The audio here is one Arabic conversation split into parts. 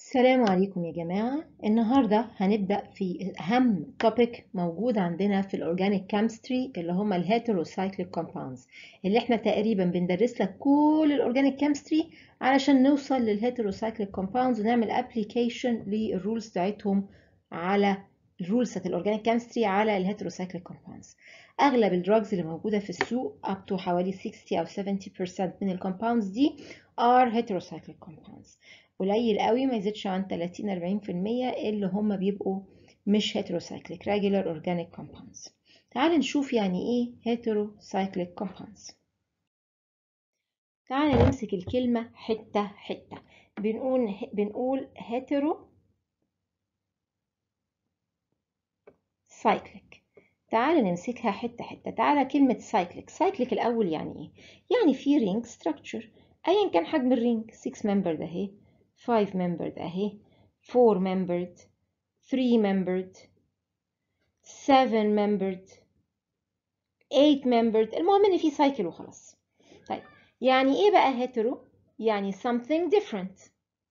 السلام عليكم يا جماعة. النهاردة هنبدأ في أهم توبيك موجود عندنا في الأورجانيك كيمستري اللي هما الهيتروسايكليك كومباوندز، اللي احنا تقريبا بندرس لك كل الأورجانيك كيمستري علشان نوصل للهيتروسايكليك كومباوندز ونعمل ابليكيشن للرولز بتاعتهم على الرولز بتاعت الأورجانيك كيمستري على الهيتروسايكليك كومباوندز. أغلب الدراجز اللي موجودة في السوق up to حوالي 60 أو 70% من الكومباوندز دي are heterocyclic compounds. قليل قوي ما يزيدش عن 30-40% اللي هم بيبقوا مش heterocyclic regular organic compounds. تعال نشوف يعني ايه heterocyclic compounds. تعال نمسك الكلمة حتة حتة. بنقول heterocyclic. تعال نمسكها حتة حتة. تعال كلمة cyclic الأول يعني ايه؟ يعني في ring structure أيا كان حجم الرينج، 6 membered اهي، 5 membered اهي، 4 membered، 3 membered، 7 membered، 8 membered. المهم ان في سايكل وخلاص. طيب يعني ايه بقى هيترو؟ يعني something different.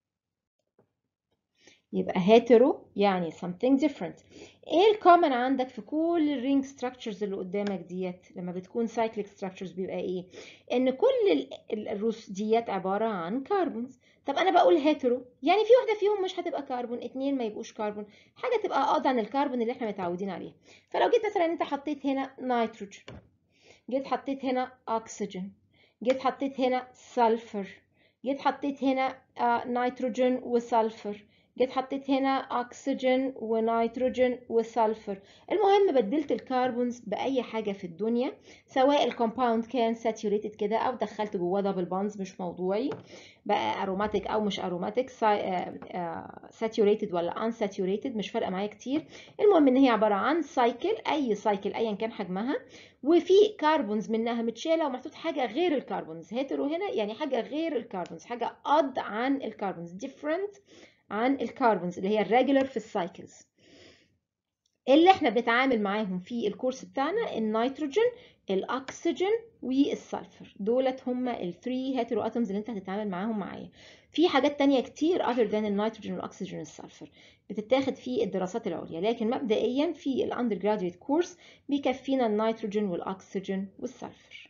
يبقى هيترو يعني something different. ايه الكومن عندك في كل الرينج ستراكشرز اللي قدامك ديت لما بتكون سايكليك ستراكشرز؟ بيبقى ايه؟ ان كل الروس ديت عباره عن كربونز. طب انا بقول هيترو يعني في واحده فيهم مش هتبقى كربون، اتنين ما يبقوش كربون، حاجه تبقى اقضى عن الكربون اللي احنا متعودين عليه. فلو جيت مثلا انت حطيت هنا نيتروجين، جيت حطيت هنا اكسجين، جيت حطيت هنا سلفر، جيت حطيت هنا نيتروجين وسلفر، جيت حطيت هنا اكسجين ونيتروجين وسلفر. المهم بدلت الكربونز باي حاجه في الدنيا، سواء الكومباوند كان ساتوريتد كده او دخلت جواه دبل بونز مش موضوعي، بقى اروماتيك او مش اروماتيك، ساتوريتد ولا ان ساتوريتد مش فارقه معايا كتير. المهم ان هي عباره عن سايكل، اي سايكل ايا كان حجمها، وفي كربونز منها متشاله ومحطوط حاجه غير الكربونز. هيترو هنا يعني حاجه غير الكربونز، حاجه odd عن الكربونز، different عن الكربونز اللي هي الريجولر في السايكلز اللي احنا بنتعامل معاهم في الكورس بتاعنا. النيتروجين، الاكسجين والسلفر، دولت هم الثري هيترو اتومز اللي انت هتتعامل معاهم معايا. في حاجات تانية كتير other than النيتروجين والاكسجين والسلفر بتتاخد في الدراسات العليا، لكن مبدئيا في الاندر جراديويت كورس بيكفينا النيتروجين والاكسجين والسلفر.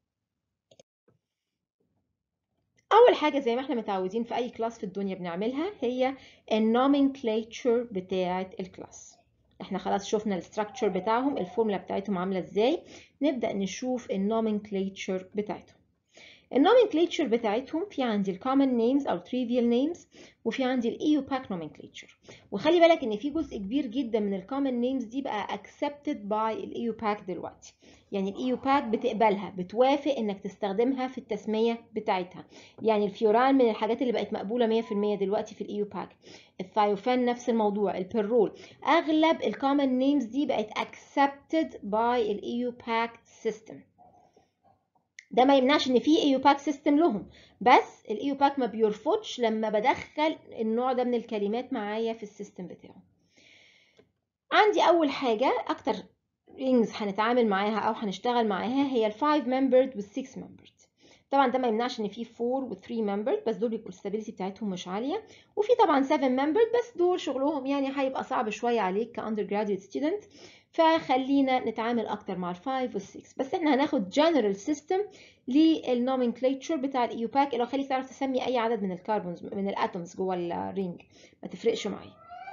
اول حاجه زي ما احنا متعودين في اي كلاس في الدنيا بنعملها هي النومنكليتشر بتاعه الكلاس. احنا خلاص شفنا الستراكشر بتاعهم، الفورمولا بتاعتهم عامله ازاي. نبدا نشوف النومنكليتشر بتاعتهم. النومنكليتشر بتاعتهم في عندي الكومن نيمز او trivial نيمز، وفي عندي الايوباك نومنكليتشر. وخلي بالك ان في جزء كبير جدا من الكومن نيمز دي بقى accepted by الايوباك دلوقتي. يعني الايوباك بتقبلها، بتوافق انك تستخدمها في التسميه بتاعتها. يعني الفيوران من الحاجات اللي بقت مقبوله 100% دلوقتي في الايوباك. الثايوفان نفس الموضوع، البيرول، اغلب الكومن نيمز دي بقت accepted by الايوباك سيستم. ده ما يمنعش ان في ايوباك سيستم لهم، بس الايوباك ما بيرفضش لما بدخل النوع ده من الكلمات معايا في السيستم بتاعه. عندي اول حاجه اكتر رينجز هنتعامل معاها او هنشتغل معاها هي ال5 membered وال6 membered. طبعا ده ما يمنعش ان في 4 و3 membered، بس دول بيبقوا الستابيليتي بتاعتهم مش عاليه. وفي طبعا 7 membered، بس دول شغلهم يعني هيبقى صعب شويه عليك كاندر جراديويت ستودنت، فخلينا نتعامل اكتر مع ال5 وال6. بس احنا هناخد جنرال سيستم للنومنكليتشر بتاع الايوباك اللي خليك تعرف تسمي اي عدد من الكربونز من الاتومز جوه الرينج، ما تفرقش معايا.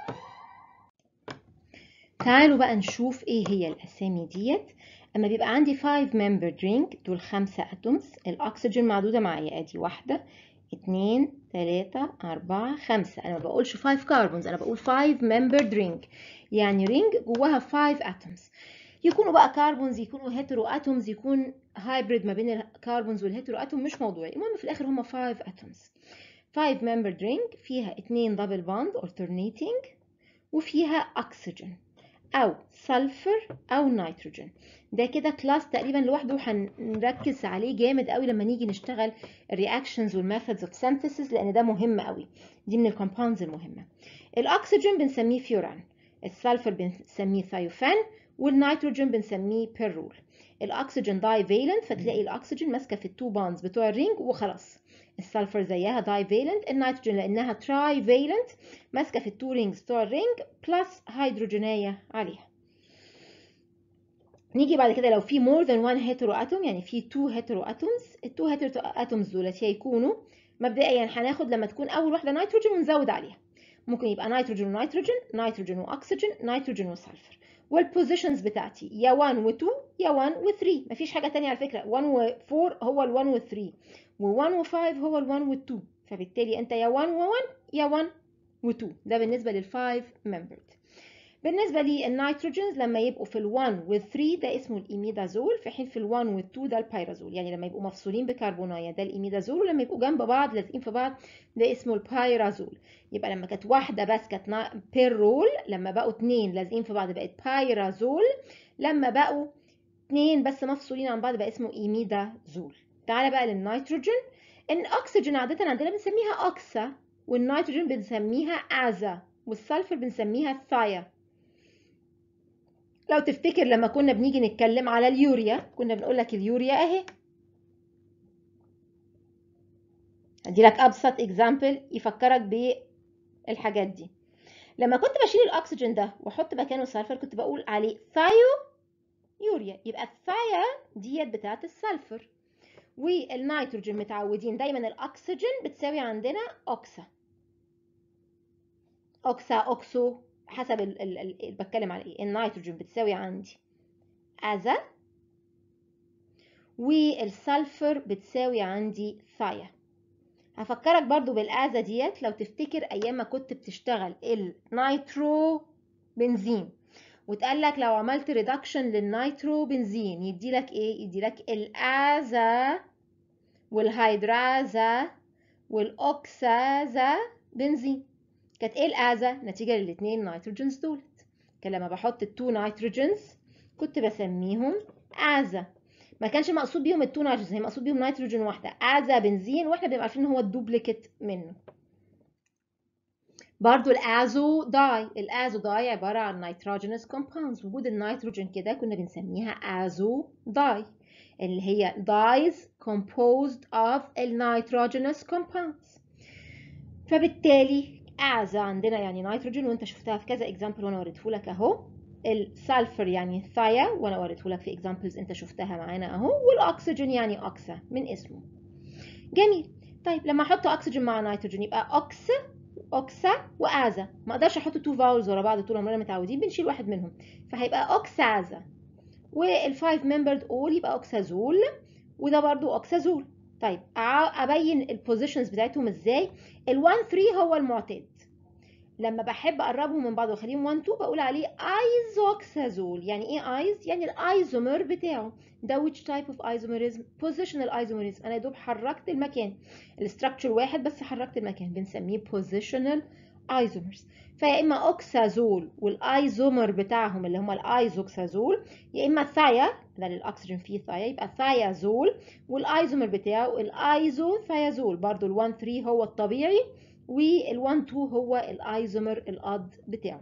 تعالوا بقى نشوف ايه هي الاسامي ديت. اما بيبقى عندي 5 membered ring، دول 5 اتومز. الاكسجين معدوده معايا، ادي 1 2 3 4 5. انا ما بقولش 5 كربونز، انا بقول 5 membered ring، يعني رينج جواها 5 اتومز. يكونوا بقى كربونز، يكونوا هيترو اتومز، يكون هايبريد ما بين الكربونز والهيترو اتوم، مش موضوعي. المهم في الاخر هم 5 اتومز. 5 membered ring فيها 2 دبل بوند alternating، وفيها اكسجين او سلفر او نيتروجين. ده كده كلاس تقريبا لوحده هنركز عليه جامد قوي لما نيجي نشتغل الرياكشنز والميثودز اوف سينثيسيس، لان ده مهم قوي، دي من الكومباوندز المهمه. الاكسجين بنسميه فيوران، السلفر بنسميه ثايوفان، والنيتروجين بنسميه بيرول. الاكسجين داي فالنت، فتلاقي الاكسجين ماسكه في التو بونز بتوع الرينج وخلاص. السلفر زيها داي فالنت، النيتروجين لانها تراي فالنت ماسكه في التو رينجز بتوع الرينج بلس هيدروجينيه عليها. نيجي بعد كده لو في more than one hetero atom، يعني في 2 hetero atoms، ال 2 hetero atoms دولت هيكونوا مبدئيا هناخد لما تكون اول واحده نيتروجين ونزود عليها، ممكن يبقى نيتروجين ونيتروجين، نيتروجين واكسجين، نيتروجين وسلفر. والبوزيشنز بتاعتي يا 1 و2 يا 1 و3، مفيش حاجه ثانيه على فكره. 1 و4 هو ال1 و3، و1 و5 هو ال1 وال2، فبالتالي انت يا 1 و1 يا 1 و2. ده بالنسبه لل5 membered. بالنسبة للنيتروجينز لما يبقوا في ال1 وال3 ده اسمه الإيميدازول، في حين في ال1 وال2 ده البيرازول. يعني لما يبقوا مفصولين بكربونايه ده الإيميدازول، ولما يبقوا جنب بعض لازقين في بعض ده اسمه البيرازول. يبقى لما كانت واحدة بس كانت بيرول، لما بقوا 2 لازقين في بعض بقت بيرازول، لما بقوا 2 بس مفصولين عن بعض بقى اسمه إيميدازول. تعالى بقى للنيتروجين. الأكسجين عادة عندنا بنسميها أوكسا، والنيتروجين بنسميها أزا، والسلفر بنسميها ثايا. لو تفتكر لما كنا بنيجي نتكلم على اليوريا كنا بنقول لك اليوريا اهي. ادي لك ابسط اكزامبل يفكرك بالحاجات دي. لما كنت بشيل الاكسجين ده واحط مكانه سلفر كنت بقول عليه ثايو يوريا، يبقى الثايا ديت بتاعه السلفر. والنيتروجين متعودين دايما الاكسجين بتساوي عندنا اوكسا، اوكسا اوكسو حسب بتكلم على ايه. النيتروجين بتساوي عندي ازا، والسلفر بتساوي عندي ثايا. هفكرك برضو بالآزا ديت، لو تفتكر أيام ما كنت بتشتغل النيترو بنزين وتقال لك لو عملت ريدكشن للنيترو بنزين يديلك ايه؟ يديلك الآزا والهيدرازا والأوكسازا بنزين. كانت ايه الآزا؟ نتيجة للاتنين نيتروجينز دولت. كان لما بحط التو نيتروجينز كنت بسميهم آزا، ما كانش مقصود بيهم التو نيتروجين، هي مقصود بيهم نيتروجين واحده ازا بنزين، واحنا بنبقى عارفين ان هو الدوبليكيت منه. برضو الازو داي، الازو داي عباره عن نيتروجينous كومباوندز، وجود النيتروجين كده كنا بنسميها ازو داي، اللي هي دايز composed of النيتروجينous كومباوندز. فبالتالي ازا عندنا يعني نيتروجين، وانت شفتها في كذا اكزامبل وانا وريتهولك اهو. السلفر يعني ثايا وانا وريتهولك في اكزامبلز انت شفتها معانا اهو، والاكسجين يعني اوكسا من اسمه. جميل. طيب لما احط اكسجين مع نيتروجين يبقى اوكسا اوكسا وازا، ما اقدرش احط تو فاولز ورا بعض طول عمرنا متعودين بنشيل واحد منهم، فهيبقى اوكسازا. والفايف ممبرد اول يبقى اوكسازول، وده برضو اوكسازول. طيب ابين البوزيشنز بتاعتهم ازاي. ال1 3 هو المعتاد، لما بحب اقربهم من بعض واخليهم 1 2 بقول عليه ايزوكسازول. يعني ايه ايز؟ يعني الايزومر بتاعه. ده which type of isomerism؟ positional isomerism. انا يا دوب حركت المكان، الاستراكشر واحد بس حركت المكان، بنسميه positional isomers. فيا اما اوكسازول والايزومر بتاعهم اللي هم الايزوكسازول، يا اما ثايا، ده الاكسجين فيه ثايا يبقى ثايازول، والايزومر بتاعه الايزوثايازول. برضو ال1 3 هو الطبيعي، وال1 2 هو الايزومر الاد بتاعه.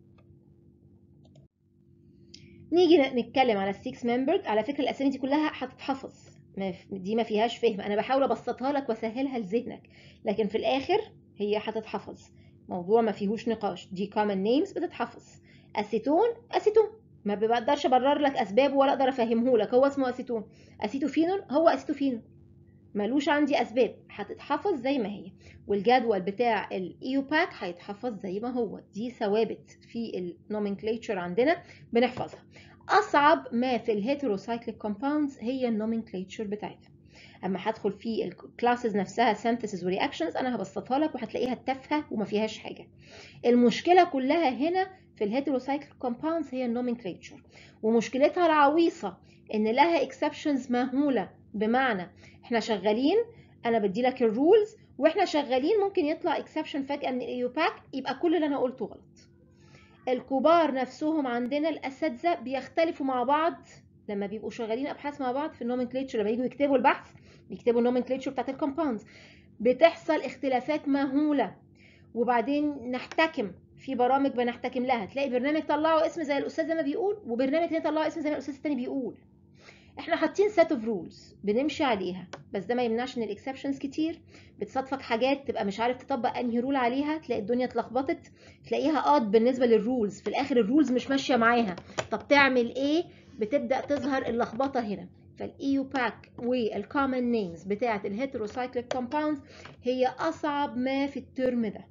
نيجي نتكلم على السكس ممبرد. على فكره الاسامي دي كلها هتتحفظ، دي ما فيهاش فهم، انا بحاول ابسطها لك واسهلها لذهنك، لكن في الاخر هي هتتحفظ، موضوع ما فيهوش نقاش. دي common names بتتحفظ. اسيتون اسيتون، ما بقدرش ابرر لك اسبابه ولا اقدر افهمه لك، هو اسمه اسيتون. اسيتوفينول هو اسيتوفينول، ملوش عندي اسباب، هتتحفظ زي ما هي. والجدول بتاع الايوباك هيتحفظ زي ما هو، دي ثوابت في النومنكليتشر عندنا بنحفظها. اصعب ما في الهيتروسايكليك كومباوندز هي النومنكليتشر بتاعتها. اما هدخل في الكلاسز نفسها سينثيسيس ورياكشنز انا هبسطها لك وهتلاقيها تافهه وما فيهاش حاجه. المشكله كلها هنا في الهيتروسايكليك كومباوندز هي النومنكليتشر، ومشكلتها العويصه ان لها اكسبشنز مهوله. بمعنى احنا شغالين، انا بدي لك الرولز واحنا شغالين ممكن يطلع اكسبشن فجاه من الايوباك يبقى كل اللي انا قلته غلط. الكبار نفسهم عندنا الاساتذه بيختلفوا مع بعض لما بيبقوا شغالين ابحاث مع بعض في النومنكليتشر، لما يجوا يكتبوا البحث بيكتبوا النومنكليتشر بتاعت الكومباوندز، بتحصل اختلافات مهوله. وبعدين نحتكم في برامج بنحتكم لها، تلاقي برنامج طلعوا اسم زي الاستاذ ما بيقول، وبرنامج تاني طلعوا اسم زي ما الاستاذ التاني بيقول. احنا حاطين set of rules بنمشي عليها، بس ده ما يمنعش ان الاكسبشنز كتير. بتصادفك حاجات تبقى مش عارف تطبق انهي رول عليها، تلاقي الدنيا اتلخبطت، تلاقيها بالنسبه للرولز، في الاخر الرولز مش ماشيه معاها. طب تعمل ايه؟ بتبدا تظهر اللخبطه هنا. فالايوباك والكومن نيمز بتاعه الهيتروسايكليك كومباوندز هي اصعب ما في الترم ده.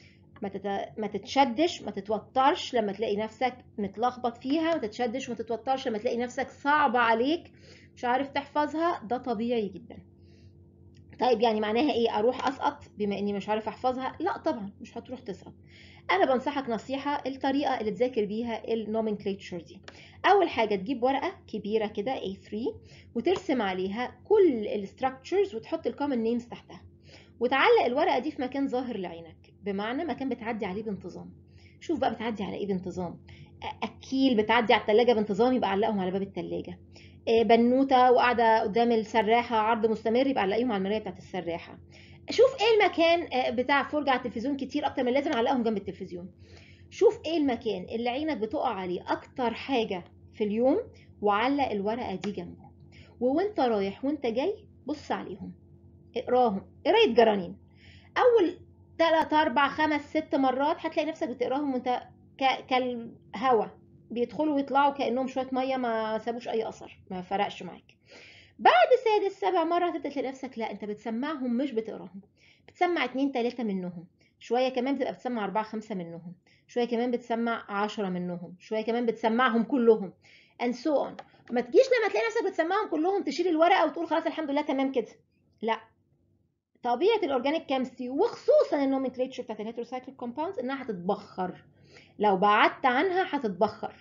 ما تتشدش، ما تتوترش لما تلاقي نفسك متلخبط فيها، ما تتشدش وما تتوترش لما تلاقي نفسك صعبة عليك مش عارف تحفظها، ده طبيعي جدا. طيب يعني معناها ايه؟ اروح اسقط بما اني مش عارف احفظها؟ لا طبعا مش هتروح تسقط. انا بنصحك نصيحة، الطريقة اللي تذاكر بيها النومنكليتشر دي، اول حاجة تجيب ورقة كبيرة كده A3 وترسم عليها كل الستراكشرز وتحط الكومن نيمز تحتها، وتعلق الورقة دي في مكان ظاهر لعينك، بمعنى مكان بتعدي عليه بانتظام. شوف بقى بتعدي على ايه بانتظام. اكيل بتعدي على التلاجة بانتظام، يبقى علقهم على باب التلاجة. بنوتة وقاعدة قدام السراحة عرض مستمر، يبقى علقيهم على المراية بتاعت السراحة. شوف ايه المكان بتاع فرجة على التلفزيون كتير اكتر من لازم، علقهم جنب التلفزيون. شوف ايه المكان اللي عينك بتقع عليه اكتر حاجة في اليوم، وعلق الورقة دي جنبه. وانت رايح وانت جاي بص عليهم، اقراهم قراية جرانين. اول 3 4 5 6 مرات هتلاقي نفسك بتقراهم وانت كالهوا بيدخلوا ويطلعوا كانهم شويه ميه ما سابوش اي اثر، ما فرقش معاك. بعد سادس سابع مره هتبدا تلاقي نفسك لا انت بتسمعهم مش بتقراهم، بتسمع 2 3 منهم، شويه كمان بتبقى بتسمع 4 5 منهم، شويه كمان بتسمع 10 منهم، شويه كمان بتسمعهم كلهم and so on. ما تجيش لما تلاقي نفسك بتسمعهم كلهم تشيل الورقه وتقول خلاص الحمد لله تمام كده، لا. طبيعه الاورجانيك كيمستري وخصوصا النومنكليتشر بتاعت الهيتروسايكليك كومباوندز انها هتتبخر، لو بعدت عنها هتتبخر.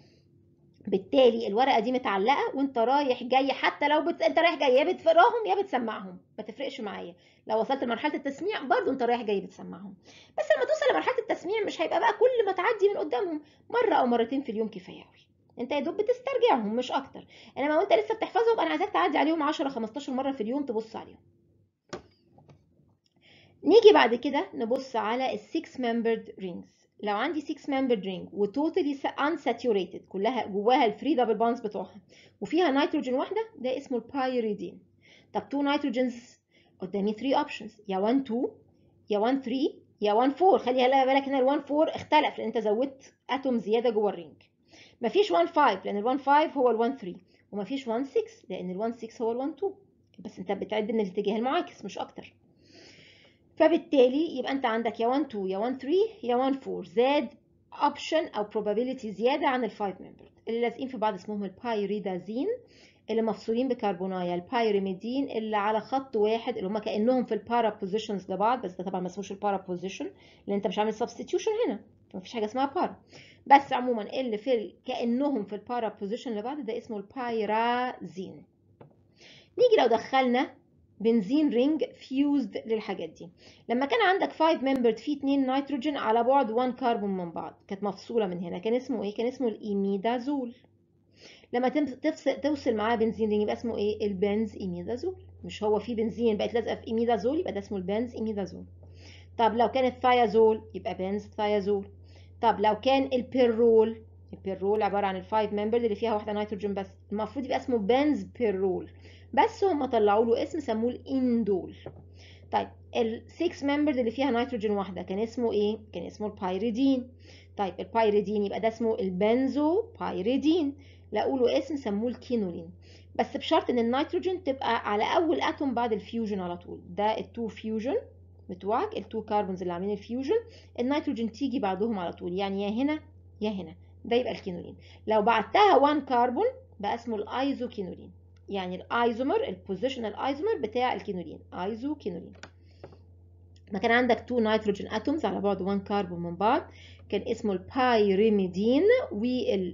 بالتالي الورقه دي متعلقه وانت رايح جاي، حتى لو انت رايح جاي يا بتقراهم يا بتسمعهم، ما تفرقش معايا. لو وصلت لمرحله التسميع برضو انت رايح جاي بتسمعهم، بس لما توصل لمرحله التسميع مش هيبقى بقى كل ما تعدي من قدامهم مره او مرتين في اليوم كفايه قوي، انت يا دوب بتسترجعهم مش اكتر. انما وانت لسه بتحفظهم انا عايزاك تعدي عليهم 10 15 مره في اليوم تبص عليهم. نيجي بعد كده نبص على ال 6 membered rings. لو عندي 6 membered ring وتوتالي unsaturated كلها جواها الفري دبل بونز بتوعها وفيها نيتروجين واحده، ده اسمه البايريدين. طب 2 نيتروجينز قدامي 3 options، يا 1 2 يا 1 3 يا 1 4. خلي بالك ان ال 1 4 اختلف لان انت زودت اتوم زياده جوه الرينج. مفيش 1 5 لان ال 1 5 هو ال 1 3، ومفيش 1 6 لان ال 1 6 هو ال 1 2، بس انت بتعد من الاتجاه المعاكس مش اكتر. فبالتالي يبقى انت عندك يا 1 2 يا 1 3 يا 1 4، زاد اوبشن او probability زياده عن ال 5 ممبر. اللي لازقين في بعض اسمهم البايريدازين، اللي مفصولين بكربونايه البايريميدين، اللي على خط واحد اللي هم كانهم في البارا بوزيشنز لبعض، بس ده طبعا ما اسموش البارا بوزيشن لان انت مش عامل سبستيتيوشن هنا، فمفيش حاجه اسمها بارا. بس عموما اللي في كانهم في البارا بوزيشن لبعض ده اسمه البايرازين. نيجي لو دخلنا بنزين رينج فيوزد للحاجات دي، لما كان عندك 5 ممبرد فيه 2 نيتروجين على بعد 1 كربون من بعض كانت مفصوله من هنا، كان اسمه ايه؟ كان اسمه الايميدازول. لما توصل معاه بنزين رينج يبقى اسمه ايه؟ البنز ايميدازول. مش هو في بنزين بقت لازقه في ايميدازول يبقى ده اسمه البنز ايميدازول. طب لو كانت ثيازول يبقى بنز ثيازول. طب لو كان البيرول، البيرول عباره عن الفايف ممبرد اللي فيها واحده نيتروجين بس، المفروض يبقى اسمه بنز بيرول، بس هم طلعوا له اسم سموه الاندول. طيب ال6 ممبرز اللي فيها نيتروجين واحده كان اسمه ايه؟ كان اسمه البايريدين. طيب البايريدين يبقى ده اسمه البنزو بايريدين، لقوا له اسم سموه الكينولين، بس بشرط ان النيتروجين تبقى على اول اتوم بعد الفيوجن على طول. ده التو فيوجن بتوعك، التو كاربونز اللي عاملين الفيوجن، النيتروجين تيجي بعدهم على طول، يعني يا هنا يا هنا، ده يبقى الكينولين. لو بعتها 1 كربون بقى اسمه الايزوكينولين، يعني الايزومر البوزيشنال ايزومر بتاع الكينولين ايزوكينولين. ما كان عندك 2 نيتروجين اتومز على بعد 1 كربون من بعض كان اسمه البايريميدين، وال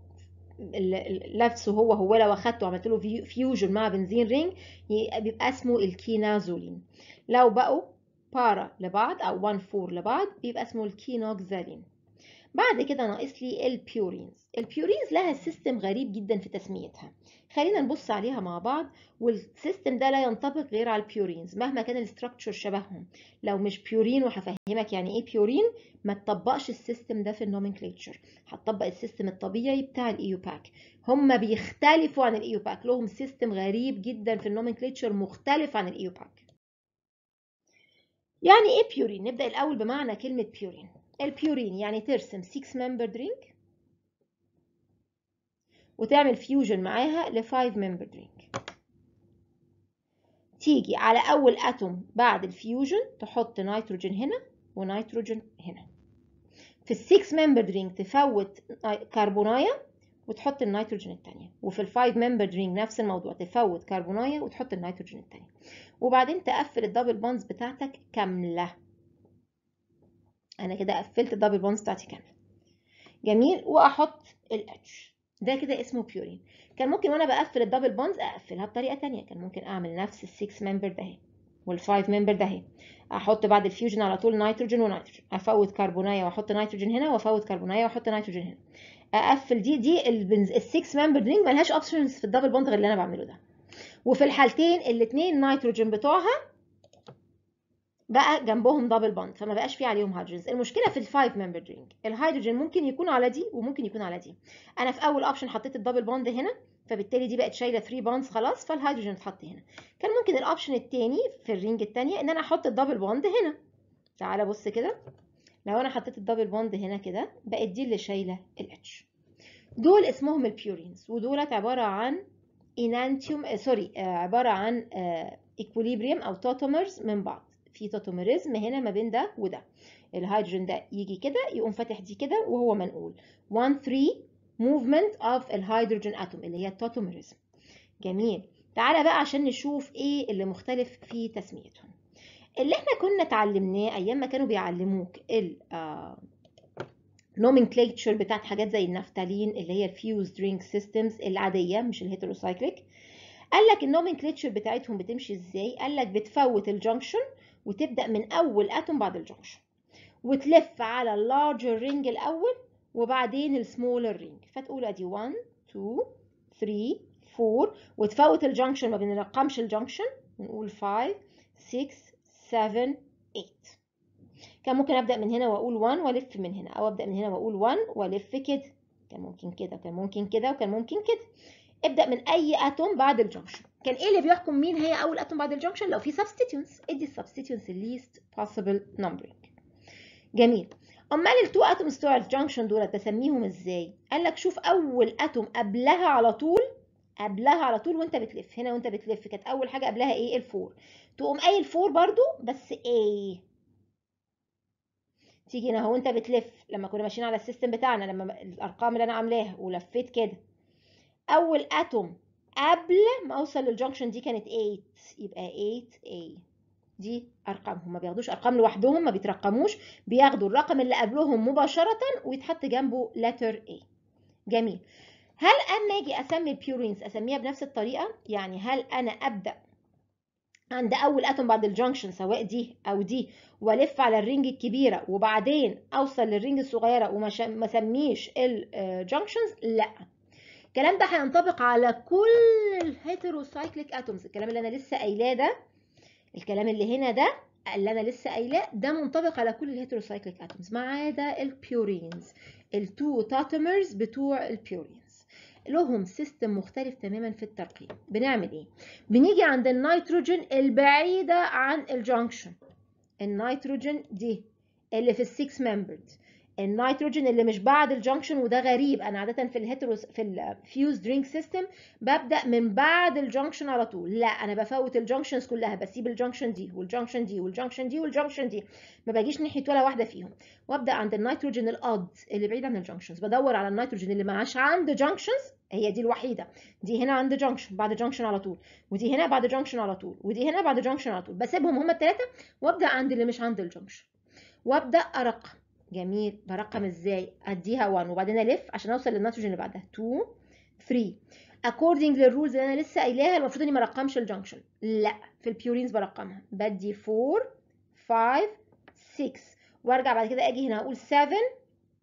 نفسه هو لو اخدته وعملت له فيوجن مع بنزين رينج بيبقى اسمه الكينازولين. لو بقوا بارا لبعض او 1 4 لبعض بيبقى اسمه الكينوكزالين. بعد كده ناقص لي البيورينز. البيورينز لها سيستم غريب جدا في تسميتها، خلينا نبص عليها مع بعض. والسيستم ده لا ينطبق غير على البيورينز مهما كان الاستراكشر شبههم. لو مش بيورين، وهفهمك يعني ايه بيورين، ما تطبقش السيستم ده في النومنكليتشر، هتطبق السيستم الطبيعي بتاع الايوباك. هم بيختلفوا عن الايوباك، لهم سيستم غريب جدا في النومنكليتشر مختلف عن الايوباك. يعني ايه بيورين؟ نبدأ الأول بمعنى كلمة بيورين. البيورين يعني ترسم 6 membered ring وتعمل فيوجن معاها ل 5 membered ring. تيجي على أول أتوم بعد الفيوجن تحط نيتروجين هنا ونيتروجين هنا. في ال 6 membered ring تفوت كربوناية وتحط النيتروجين التانية. وفي ال 5 membered ring نفس الموضوع، تفوت كربوناية وتحط النيتروجين التانية. وبعدين تقفل الدبل بونز بتاعتك كاملة. أنا كده قفلت الدبل بونز بتاعتي كاملة. جميل. واحط الاتش ده كده اسمه بيورين. كان ممكن وانا بقفل الدبل بونز اقفلها بطريقه ثانيه، كان ممكن اعمل نفس ال6 ممبر ده اهي وال5 ممبر ده اهي، احط بعد الفيوجن على طول نيتروجين ونيتروجين، افوت كربونايه واحط نيتروجين هنا وافوت كربونايه واحط نيتروجين هنا، اقفل دي ال6 ممبر رينج ملهاش اوبشنز في الدبل بوند غير اللي انا بعمله ده. وفي الحالتين الاثنين نيتروجين بتوعها بقى جنبهم دبل بوند، فما بقاش في عليهم هيدروجينز. المشكله في ال5 ممبر رينج الهيدروجين ممكن يكون على دي وممكن يكون على دي. انا في اول اوبشن حطيت الدبل بوند هنا، فبالتالي دي بقت شايله 3 بوندز خلاص، فالهيدروجين اتحط هنا. كان ممكن الاوبشن الثاني في الرينج الثانيه ان انا احط الدبل بوند هنا. تعالى بص كده، لو انا حطيت الدبل بوند هنا كده بقت دي اللي شايله الاتش. دول اسمهم البيورينز، ودولت عباره عن انانتيوم عباره عن ايكوليبريم او توتومرز من بعض. في توتوميريزم هنا ما بين ده وده. الهيدروجين ده يجي كده يقوم فاتح دي كده وهو منقول 1-3 movement of الهيدروجين اتوم اللي هي التوتوميريزم. جميل. تعالى بقى عشان نشوف ايه اللي مختلف في تسميتهم. اللي احنا كنا اتعلمناه ايام ما كانوا بيعلموك nomenclature بتاعت حاجات زي النفتالين اللي هي الفيوزد رينج سيستمز العاديه مش الهيتروسايكليك. قال لك النومنكليتشر بتاعتهم بتمشي ازاي؟ قال لك بتفوت الجنكشن وتبدا من اول اتوم بعد الجنكشن وتلف على اللارجر رينج الاول وبعدين السمولر رينج، فتقول ادي 1 2 3 4 وتفوت الجنكشن ما بنرقمش الجنكشن ونقول 5 6 7 8. كان ممكن ابدا من هنا واقول 1 والف من هنا، او ابدا من هنا واقول 1 والف كده. كان ممكن كده وكان ممكن كده وكان ممكن كده. ابدا من اي اتوم بعد الجنكشن. كان ايه اللي بيحكم مين هي اول اتوم بعد الجنكشن؟ لو في سبستيتيونس ادي السبستيتيونس least possible numbering. جميل. امال التو اتومز بتوع الجنكشن دول بسميهم ازاي؟ قال لك شوف اول اتوم قبلها على طول، قبلها على طول وانت بتلف هنا، وانت بتلف كانت اول حاجه قبلها ايه؟ الفور. تقوم قايل 4 برضو بس ايه، تيجي هنا وانت بتلف لما كنا ماشيين على السيستم بتاعنا، لما الارقام اللي انا عاملاها ولفيت كده، اول اتوم قبل ما اوصل للجنكشن دي كانت 8، يبقى 8A. دي ارقامهم، ما بياخدوش ارقام لوحدهم، ما بيترقموش، بياخدوا الرقم اللي قبلهم مباشره ويتحط جنبه letter A. جميل. هل اما اجي اسمي البيورينز اسميها بنفس الطريقه؟ يعني هل انا ابدا عند اول اتوم بعد الجنكشن سواء دي او دي والف على الرينج الكبيره وبعدين اوصل للرينج الصغيره وما اسميش الجنكشنز؟ لا. الكلام ده هينطبق على كل الهيتروسايكليك اتومز. الكلام اللي انا لسه قايلاه ده، الكلام اللي هنا ده اللي انا لسه قايلاه ده منطبق على كل الهيتروسايكليك اتومز ما عدا البيورينز. التو تاتومرز بتوع البيورينز لهم سيستم مختلف تماما في الترقيم. بنعمل ايه؟ بنيجي عند النيتروجين البعيده عن الجنكشن، النيتروجين دي اللي في السكس ممبرد، النيتروجين اللي مش بعد الجنكشن. وده غريب، انا عاده في الفيوزد رينج سيستم ببدا من بعد الجنكشن على طول. لا، انا بفوت الجنكشنز كلها، بسيب الجنكشن دي والجنكشن دي والجنكشن دي والجنكشن دي، ما باجيش ناحيه ولا واحده فيهم، وابدا عند النيتروجين الاد اللي بعيد عن الجنكشنز. بدور على النيتروجين اللي معاش عند جنكشنز، هي دي الوحيده. دي هنا عند جنكشن بعد جنكشن على طول، ودي هنا بعد جنكشن على طول، ودي هنا بعد جنكشن على طول. بسيبهم هما الثلاثه وابدا عند اللي مش عند الجنكشن وابدا ارقم. جميل. برقم ازاي؟ اديها 1 وبعدين الف عشان اوصل للنيتروجين اللي بعدها 2 3 according للرولز اللي انا لسه قايلاها. المفروض اني ما ارقمش الجنكشن، لا، في البيورينز برقمها، بدي 4 5 6 وارجع بعد كده اجي هنا اقول 7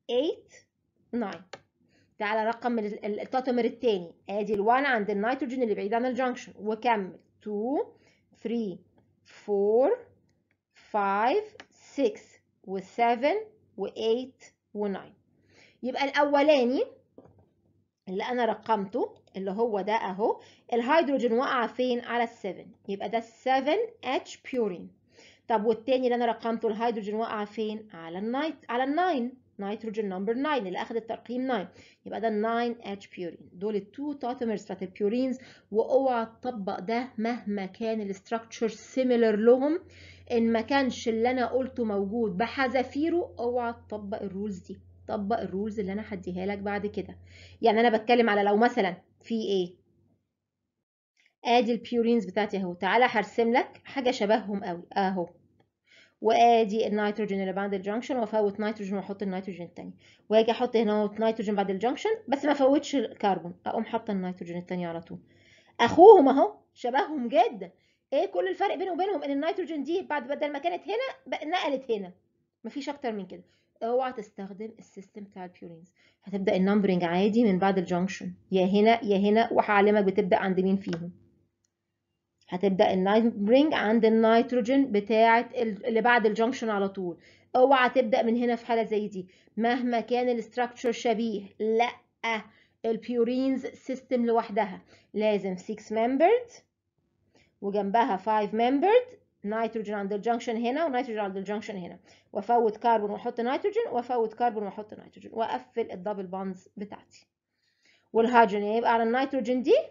8 9. تعالى رقم التاتومر التاني، ادي ال1 عند النيتروجين اللي بعيد عن الجنكشن، وكمل 2 3 4 5 6 و7 و8 و9. يبقى الاولاني اللي انا رقمته اللي هو ده اهو، الهيدروجين وقع فين؟ على ال7، يبقى ده 7H بيورين. طب والتاني اللي انا رقمته الهيدروجين وقع فين؟ على ال9، نيتروجين نمبر 9 اللي اخد الترقيم 9، يبقى ده 9H بيورين. دول التو تاتومرز بتاعت البيورينز، واوعى تطبق ده مهما كان الاستراكشر سيميلر لهم، ان ما كانش اللي انا قلته موجود بحذافيره اوعى تطبق الرولز دي، طبق الرولز اللي انا هديها لك بعد كده. يعني انا بتكلم على لو مثلا في ايه، ادي البيورينز بتاعتي اهو، تعالى هرسم لك حاجه شبههم قوي اهو، وادي النيتروجين اللي بعد الجنكشن، وافوت نيتروجين واحط النيتروجين الثاني، واجي احط هنا نيتروجين بعد الجنكشن بس ما افوتش الكربون، اقوم حاطه النيتروجين الثاني على طول. اخوهم اهو شبههم جدا. ايه كل الفرق بينه وبينهم؟ ان النيتروجين دي بعد بدل ما كانت هنا نقلت هنا، مفيش اكتر من كده. اوعى تستخدم السيستم بتاع البيورينز، هتبدا النمبرنج عادي من بعد الجنكشن، يا هنا يا هنا، وهعلمك بتبدا عند مين فيهم. هتبدا النمبرنج عند النيتروجين بتاعه اللي بعد الجنكشن على طول. اوعى تبدا من هنا في حاله زي دي مهما كان الاستراكشر شبيه، لا، البيورينز سيستم لوحدها لازم 6 ممبرد وجنبها 5 ممبرد، نيتروجين عند الجنكشن هنا ونيتروجين عند الجنكشن هنا، وافوت كربون واحط نيتروجين وافوت كربون واحط نيتروجين، واقفل الدبل بونز بتاعتي. والهيدروجين يبقى على النيتروجين دي،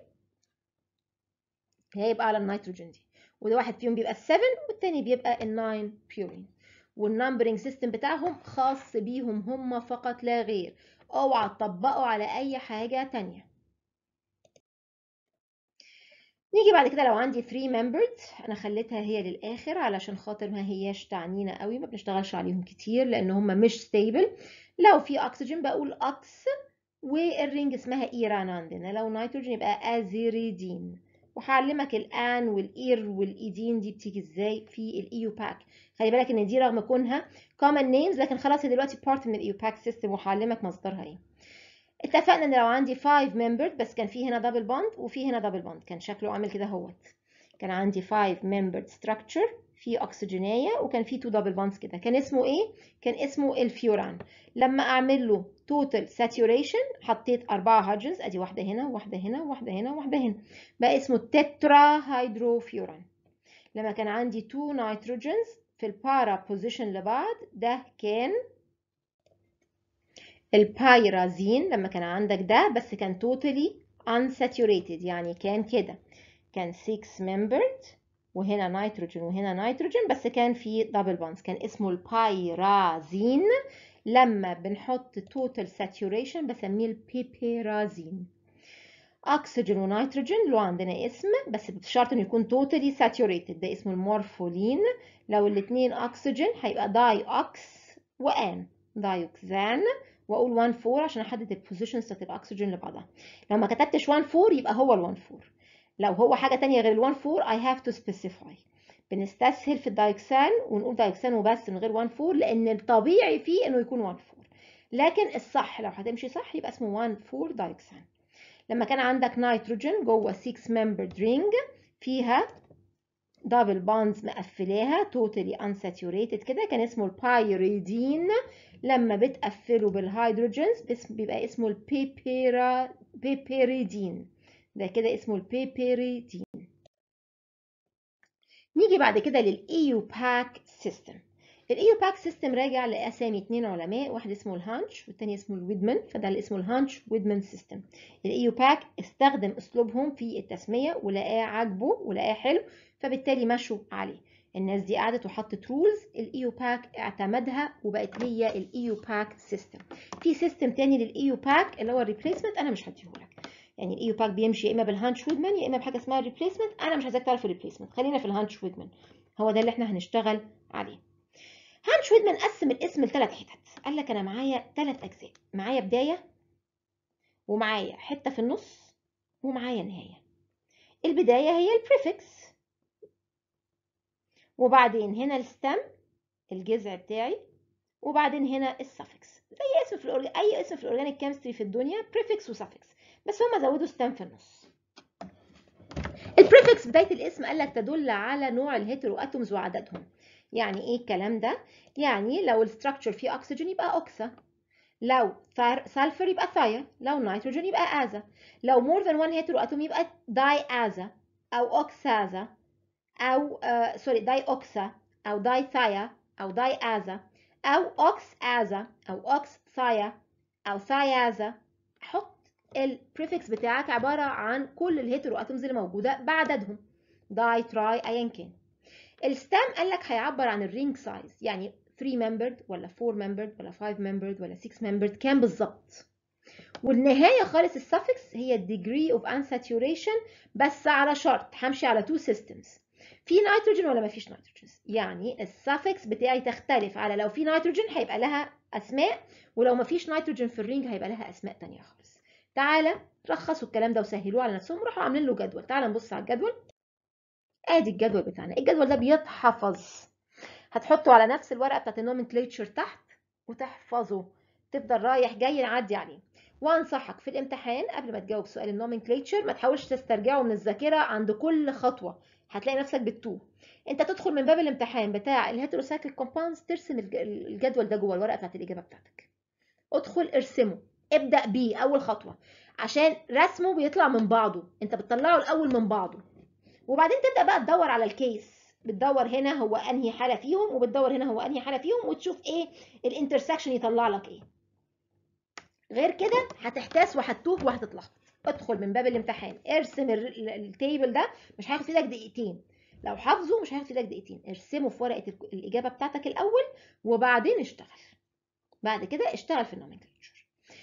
هيبقى على النيتروجين دي، وده واحد فيهم بيبقى ال7 والتاني بيبقى ال9 بيورين. والنمبرنج سيستم بتاعهم خاص بيهم هم فقط لا غير، اوعى تطبقوا على اي حاجه تانية. نيجي بعد كده لو عندي 3 members، انا خليتها هي للاخر علشان خاطر ما هياش تعنينا قوي، ما بنشتغلش عليهم كتير لان هم مش ستيبل. لو في اكسجين بقول اكس، والرينج اسمها ايران عندنا، لو نيتروجين يبقى ازيريدين. وهعلمك الان والاير والايدين دي بتيجي ازاي في الايوباك. خلي بالك ان دي رغم كونها common names لكن خلاص هي دلوقتي part من الايوباك سيستم، وهعلمك مصدرها ايه. اتفقنا ان لو عندي 5 membered بس كان في هنا دبل بوند وفي هنا دبل بوند، كان شكله عامل كده اهوت. كان عندي 5 membered structure في اكسجينيه وكان في 2 دبل بوندز كده، كان اسمه ايه؟ كان اسمه الفيوران. لما اعمل له توتال ساتوريشن حطيت 4 هيدروجينز، ادي واحده هنا وواحده هنا وواحده هنا وواحده هنا، بقى اسمه تترا هيدروفيوران. لما كان عندي 2 نيتروجينز في البارا بوزيشن لبعض، ده كان البايرازين. لما كان عندك ده بس كان totally unsaturated، يعني كان كده، كان 6 membered وهنا نيتروجين وهنا نيتروجين بس كان في دبل بونز، كان اسمه البايرازين. لما بنحط total saturation بسميه البيبيرازين. اكسجين ونيتروجين له عندنا اسم بس بشرط انه يكون totally saturated، ده اسمه المورفولين. لو الاتنين اكسجين هيبقى داي اوكس وان، دايوكسان، واقول 1 4 عشان احدد البوزيشنز بتاعت الاكسجين لبعضها. لو ما كتبتش 1 4 يبقى هو ال 1 4، لو هو حاجه تانية غير ال 1 4 I have to specify. بنستسهل في الدايوكسان ونقول دايوكسان وبس من غير 1 4 لان الطبيعي فيه انه يكون 1 4، لكن الصح لو هتمشي صح يبقى اسمه 1 4 دايوكسان. لما كان عندك نيتروجين جوه 6 membered ring فيها دبل بونز مقفلاها توتالي unsaturated كده، كان اسمه البايريدين. لما بتقفله بالهيدروجينز بيبقى اسمه البيبيريدين، ده كده اسمه البيبيريدين. نيجي بعد كده للايوباك سيستم. الايوباك سيستم راجع لاسامي 2 علماء، واحد اسمه الهانتش والتاني اسمه الويدمان، فده اللي اسمه الهانتش-ويدمان سيستم. الايوباك استخدم اسلوبهم في التسميه ولقاه عاجبه ولقاه حلو، فبالتالي مشوا عليه. الناس دي قعدت وحطت رولز، الايوباك اعتمدها وبقت هي الايوباك سيستم. في سيستم تاني للايوباك اللي هو الريبليسمنت، انا مش هديهولك. يعني الايوباك بيمشي يا اما بالهانتش-ويدمان يا اما بحاجه اسمها ريبليسمنت، انا مش عايزاك تعرف الريبليسمنت، خلينا في الهانتش-ويدمان، هو ده اللي احنا هنشتغل عليه. هانتش-ويدمان قسم الاسم لثلاث حتت، قال لك انا معايا 3 اجزاء، معايا بدايه ومعايا حته في النص ومعايا نهايه. البدايه هي البريفكس، وبعدين هنا الستم الجذع بتاعي، وبعدين هنا السفكس زي اسم في اي اسم في الاورجانيك كيمستري في الدنيا بريفكس وسفكس، بس هم زودوا ستام في النص. البريفكس بدايه الاسم قال لك تدل على نوع الهيترو اتومز وعددهم. يعني ايه الكلام ده؟ يعني لو الستراكشر فيه اكسجين يبقى اوكسا، لو سلفر يبقى ثايا، لو نيتروجين يبقى ازا، لو more than one hetero atom يبقى داي ازا او اوكسازا او سوري داي اوكسا او داي ثايا او داي ازا او اوكس ازا او اوكس ثايا او ثايازا. حط البريفكس بتاعك عباره عن كل الهيترو اتومز اللي موجوده بعددهم، داي تراي ايا كان. الستام قال لك هيعبر عن الرينج سايز، يعني 3 membered ولا 4 membered ولا 5 membered ولا 6 membered كام بالظبط. والنهايه خالص السفكس هي الديجري اوف unsaturation، بس على شرط همشي على 2 systems، في نيتروجين ولا ما فيش نيتروجين. يعني السفكس بتاعي تختلف على لو في نيتروجين هيبقى لها اسماء، ولو ما فيش نيتروجين في الرينج هيبقى لها اسماء ثانيه خالص. تعالى رخصوا الكلام ده وسهلوه على نفسهم، راحوا عاملين له جدول. تعالى نبص على الجدول. ادي الجدول بتاعنا. الجدول ده بيتحفظ، هتحطه على نفس الورقه بتاعت النومنكليتشر تحت وتحفظه، تفضل رايح جاي نعدي عليه. وانصحك في الامتحان قبل ما تجاوب سؤال النومنكليتشر ما تحاولش تسترجعه من الذاكره عند كل خطوه، هتلاقي نفسك بتتوه. انت تدخل من باب الامتحان بتاع الهيتروسايكليك كومباوندز ترسم الجدول ده جوه الورقه بتاعت الاجابه بتاعتك. ادخل ارسمه، ابدا بيه اول خطوه، عشان رسمه بيطلع من بعضه، انت بتطلعه الاول من بعضه، وبعدين تبدا بقى تدور على الكيس، بتدور هنا هو انهي حاله فيهم وبتدور هنا هو انهي حاله فيهم وتشوف ايه الانترسكشن يطلع لك ايه. غير كده هتحتاس وهتتوه وهتتلخبط. ادخل من باب الامتحان ارسم التيبل ده، مش هياخد في ايدك دقيقتين، لو حافظه مش هياخد في ايدك دقيقتين. ارسمه في ورقه الاجابه بتاعتك الاول وبعدين اشتغل، بعد كده اشتغل في النومنكلتشر.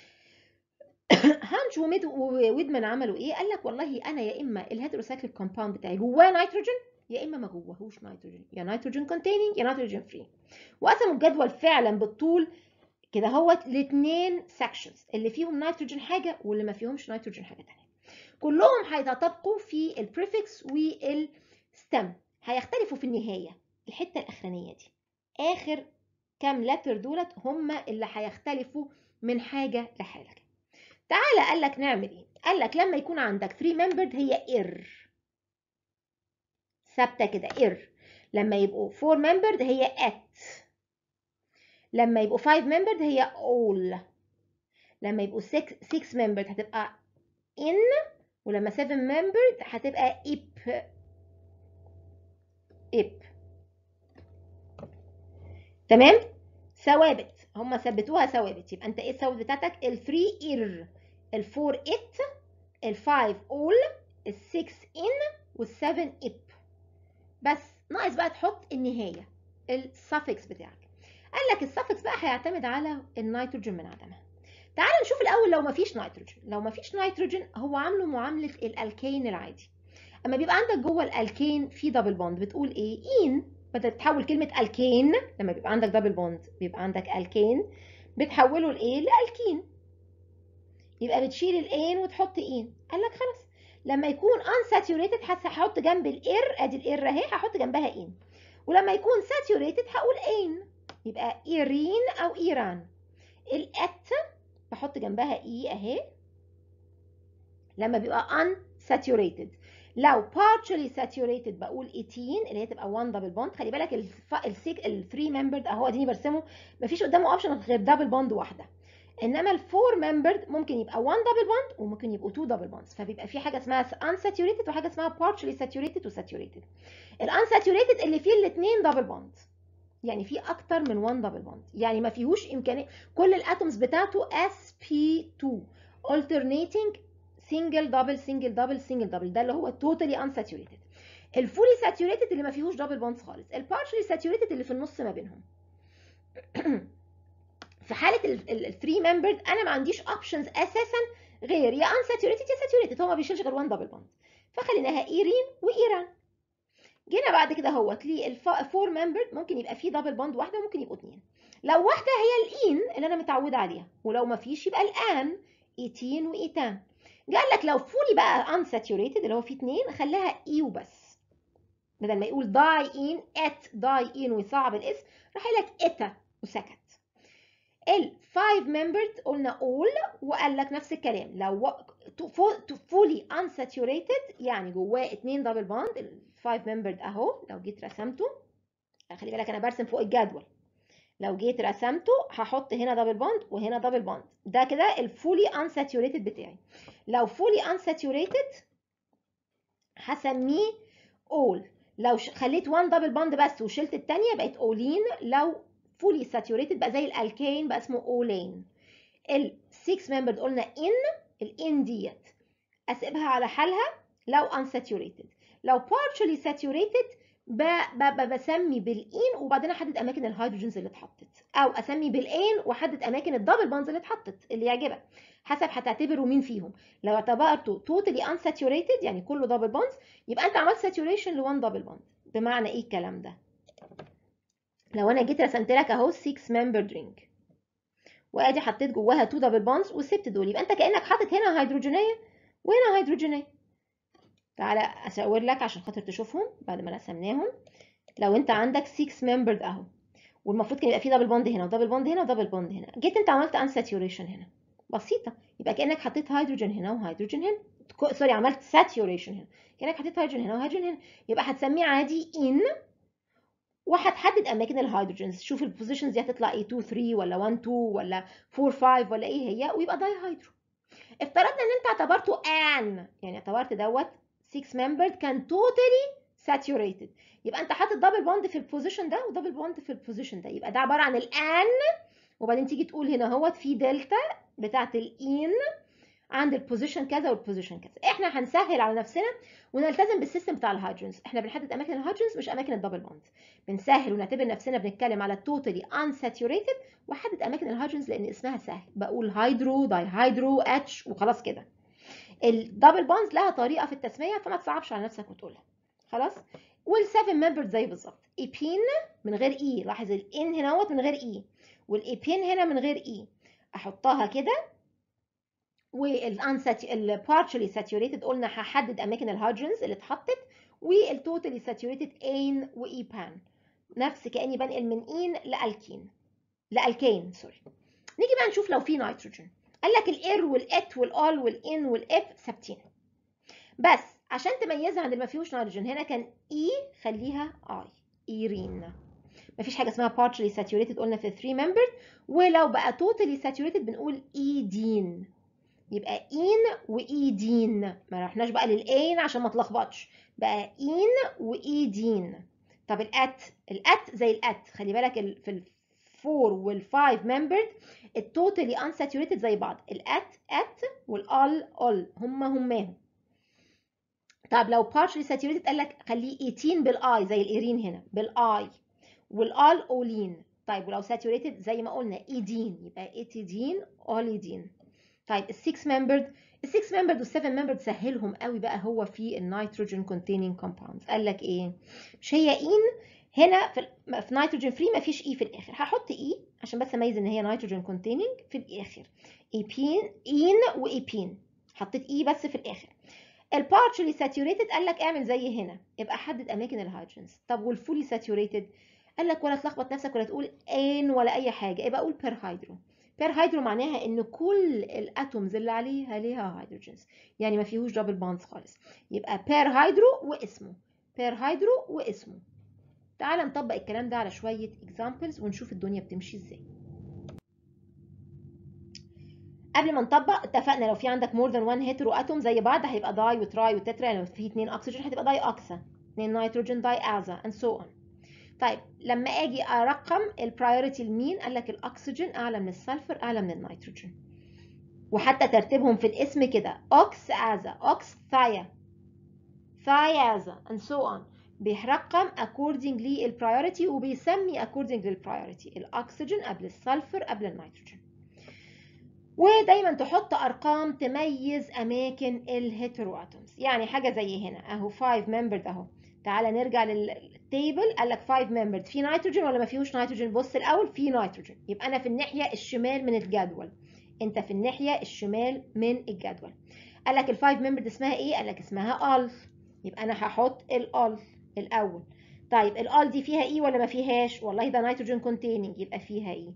هانش وويدمان عملوا ايه؟ قال لك والله انا يا اما الهيتروسايكليك كومباوند بتاعي جواه نيتروجين يا اما ما جواهوش نيتروجين، يا نيتروجين كونتيننج يا نيتروجين فري. وقسموا الجدول فعلا بالطول كده هوت لاثنين سكشنز، اللي فيهم نيتروجين حاجه واللي ما فيهمش نيتروجين حاجه ثانيه. كلهم هيتطابقوا في البريفكس والستم، هيختلفوا في النهايه الحته الاخرانيه دي، اخر كام لتر دولت هم اللي هيختلفوا من حاجه لحاجه. تعالى قال لك نعمل ايه؟ قال لك لما يكون عندك 3 membered هي اير ثابته كده اير، لما يبقوا 4 membered هي ات، لما يبقوا 5 membered هي all، لما يبقوا 6 membered هتبقى in، ولما 7 membered هتبقى ip. تمام؟ ثوابت، هم ثبتوها ثوابت. يبقى انت ايه الثوابت بتاعتك؟ ال3 اير، ال4 ات، ال5 all، ال6 in، وال7 ip. بس ناقص بقى تحط النهايه السفكس بتاعك. قال لك السفكس بقى هيعتمد على النيتروجين من عدمها. تعال نشوف الاول لو مفيش نيتروجين. لو مفيش نيتروجين هو عامله معامله الالكين العادي. اما بيبقى عندك جوه الالكين في دبل بوند بتقول ايه؟ ان، بدل تحول كلمه الكين لما بيبقى عندك دبل بوند بيبقى عندك الكين بتحوله لايه؟ لالكين. يبقى بتشيل الان وتحط ان. قال لك خلاص لما يكون unsaturated هحط جنب الاير، ادي الاير اهي هحط جنبها ان، ولما يكون saturated هقول ان، يبقى ايرين او ايران. الات بحط جنبها اي اهي لما بيبقى unsaturated. لو partially saturated بقول 18 اللي هي تبقى 1 دبل بوند. خلي بالك ال 3 membered اهو اديني برسمه مفيش قدامه اوبشن غير دبل بوند واحده، انما ال 4 membered ممكن يبقى 1 دبل بوند وممكن يبقوا 2 دبل بوندز، فبيبقى في حاجه اسمها unsaturated وحاجه اسمها partially saturated وsaturated. الunsaturated اللي فيه الاثنين دبل بوند، يعني في اكتر من 1 دبل بوند، يعني ما فيهوش امكانيه كل الاتومز بتاعته sp2 alternating single double single double single double، ده اللي هو totally unsaturated. الفولي saturated اللي ما فيهوش دبل بوندز خالص، البارشلي saturated اللي في النص ما بينهم. في حاله ال 3 membered انا ما عنديش اوبشنز اساسا غير يا unsaturated يا saturated، هو ما بيشيلش غير 1 دبل بوند، فخليناها ايرين وايران. جينا بعد كده اهوت ليه 4 membered ممكن يبقى فيه دبل بوند واحده وممكن يبقوا اثنين. لو واحده هي الان اللي انا متعوده عليها، ولو ما فيش يبقى الان ايتين وايتان. قال لك لو فولي بقى unsaturated اللي هو فيه اثنين خلاها اي وبس، بدل ما يقول داي ان ات داي ان ويصعب الاسم راح لك اتا وسكت. ال5 membered قلنا all، وقال لك نفس الكلام لو fully unsaturated يعني جواه 2 دبل بوند. ال5 membered اهو لو جيت رسمته، خلي بالك انا برسم فوق الجدول، لو جيت رسمته هحط هنا دبل بوند وهنا دبل بوند، ده كده الفولي unsaturated بتاعي. لو fully unsaturated هسميه all، لو خليت 1 دبل بوند بس وشلت الثانيه بقت اولين، لو fully saturated بقى زي الالكين بقى اسمه اولين. ال6 membered قلنا ان، الان ديت اسيبها على حالها لو unsaturated. لو partially saturated بسمي بالان وبعدين احدد اماكن الهيدروجينز اللي اتحطت، او اسمي بالان واحدد اماكن الدبل بونز اللي اتحطت اللي يعجبك حسب هتعتبره مين فيهم. لو اعتبرته totally unsaturated يعني كله دبل بونز يبقى انت عملت saturation ل1 دبل بوند. بمعنى ايه الكلام ده؟ لو انا جيت رسمت لك اهو 6 membered ring وادي حطيت جواها 2 دبل بونز وسبت دول، يبقى انت كانك حاطط هنا هيدروجينيه وهنا هيدروجينيه. تعالى اشاور لك عشان خاطر تشوفهم بعد ما رسمناهم. لو انت عندك 6 membered اهو والمفروض كان يبقى فيه دبل بوند هنا ودبل بوند هنا ودبل بوند هنا، جيت انت عملت unsaturation هنا بسيطه، يبقى كانك حطيت هيدروجين هنا وهيدروجين هنا، سوري عملت saturation هنا، كانك حطيت هيدروجين هنا وهيدروجين هنا، يبقى هتسميه عادي in وهتحدد اماكن الهيدروجينز. شوف البوزيشنز دي هتطلع ايه، 2 3 ولا 1 2 ولا 4 5 ولا ايه هي، ويبقى داي هيدرو. افترضنا ان انت اعتبرته ان، يعني اعتبرت دوت 6 membered كان totally saturated، يبقى انت حاطط دبل بوند في البوزيشن ده ودبل بوند في البوزيشن ده، يبقى ده عباره عن الان، وبعدين تيجي تقول هنا اهوت في دلتا بتاعت الان عند البوزيشن كذا والبوزيشن كذا. احنا هنسهل على نفسنا ونلتزم بالسيستم بتاع الهيدروجينز، احنا بنحدد اماكن الهيدروجينز مش اماكن الدبل بوند، بنسهل ونعتبر نفسنا بنتكلم على التوتالي unsaturated واحدد اماكن الهيدروجينز لان اسمها سهل، بقول هيدرو داي هيدرو اتش وخلاص كده. الدبل بوندز لها طريقه في التسميه فما تصعبش على نفسك وتقولها خلاص. وال7 membered زي بالظبط، ايبين من غير اي، لاحظ الان هنا اهوت من غير اي والايبين هنا من غير اي، احطها كده. والبارشلي ساتوريتد قلنا هحدد اماكن الهيدروجينز اللي اتحطت، والتوتالي ساتوريتد ان وايبان، نفس كاني بنقل من ان لالكين سوري. نيجي بقى نشوف لو في نيتروجين، قال لك الاير والات والال والان والاف ثابتين، بس عشان تميزها عن اللي ما فيهوش نيتروجين هنا كان اي خليها اي، ايرين. مفيش حاجه اسمها partially saturated قلنا في 3 membered، ولو بقى totally saturated بنقول ايدين، يبقى ان وايدين، ما رحناش بقى للان عشان ما تلخبطش، بقى ان وايدين. طب الات زي الات، خلي بالك في الفور والفايف membered التوتالي unsaturated زي بعض، الات والال هماهم. طب لو partially saturated قال لك خليه 18 بالاي زي الايرين هنا بالاي، والال اولين. طيب ولو saturated زي ما قلنا ايدين يبقى اتيدين اوليدين. طيب ال6 membered وال7 membered سهلهم قوي بقى هو في النيتروجين containing compounds. قال لك ايه؟ مش هي ان هنا في نيتروجين فري ما فيش اي في الاخر، هحط اي عشان بس اميز ان هي نيتروجين containing في الاخر، ايبين ان وايبين، حطيت اي بس في الاخر. البارشلي ساتوريتد قال لك اعمل زي هنا، يبقى حدد اماكن الهيدروجينز. طب والفولي ساتوريتد قال لك ولا تلخبط نفسك ولا تقول ان ولا اي حاجه، يبقى قول بير هيدرو. بير هيدرو معناها ان كل الاتومز اللي عليها ليها هيدروجينز، يعني ما فيهوش دبل بوندز خالص، يبقى بير هيدرو واسمه، بير هيدرو واسمه. تعال نطبق الكلام ده على شويه اكزامبلز ونشوف الدنيا بتمشي ازاي. قبل ما نطبق اتفقنا لو في عندك more than one hetero atom زي بعض هيبقى داي وتراي وتترا، لو في 2 اكسجين هتبقى داي اكسا، 2 نيتروجين داي ازا and so on. طيب لما اجي ارقم البرايورتي لمين، قال لك الاكسجين اعلى من السلفر اعلى من النيتروجين، وحتى ترتيبهم في الاسم كده اوكس ازا، اوكس ثايا، ثاي ازا and so on، بيرقم according للبرايورتي وبيسمي according للبرايورتي، الاكسجين قبل السلفر قبل النيتروجين. ودايما تحط ارقام تميز اماكن الهيترو اتومز، يعني حاجه زي هنا اهو 5 membered اهو، تعالى نرجع للتيبل، قال لك 5 membered في نيتروجين ولا ما فيهوش نيتروجين، بص الاول في نيتروجين، يبقى انا في الناحيه الشمال من الجدول، انت في الناحيه الشمال من الجدول. قال لك ال5 membered اسمها ايه، قال لك اسمها ال، يبقى انا هحط ال الاول. طيب ال دي فيها اي ولا ما فيهاش، والله ده نيتروجين containing يبقى فيها اي،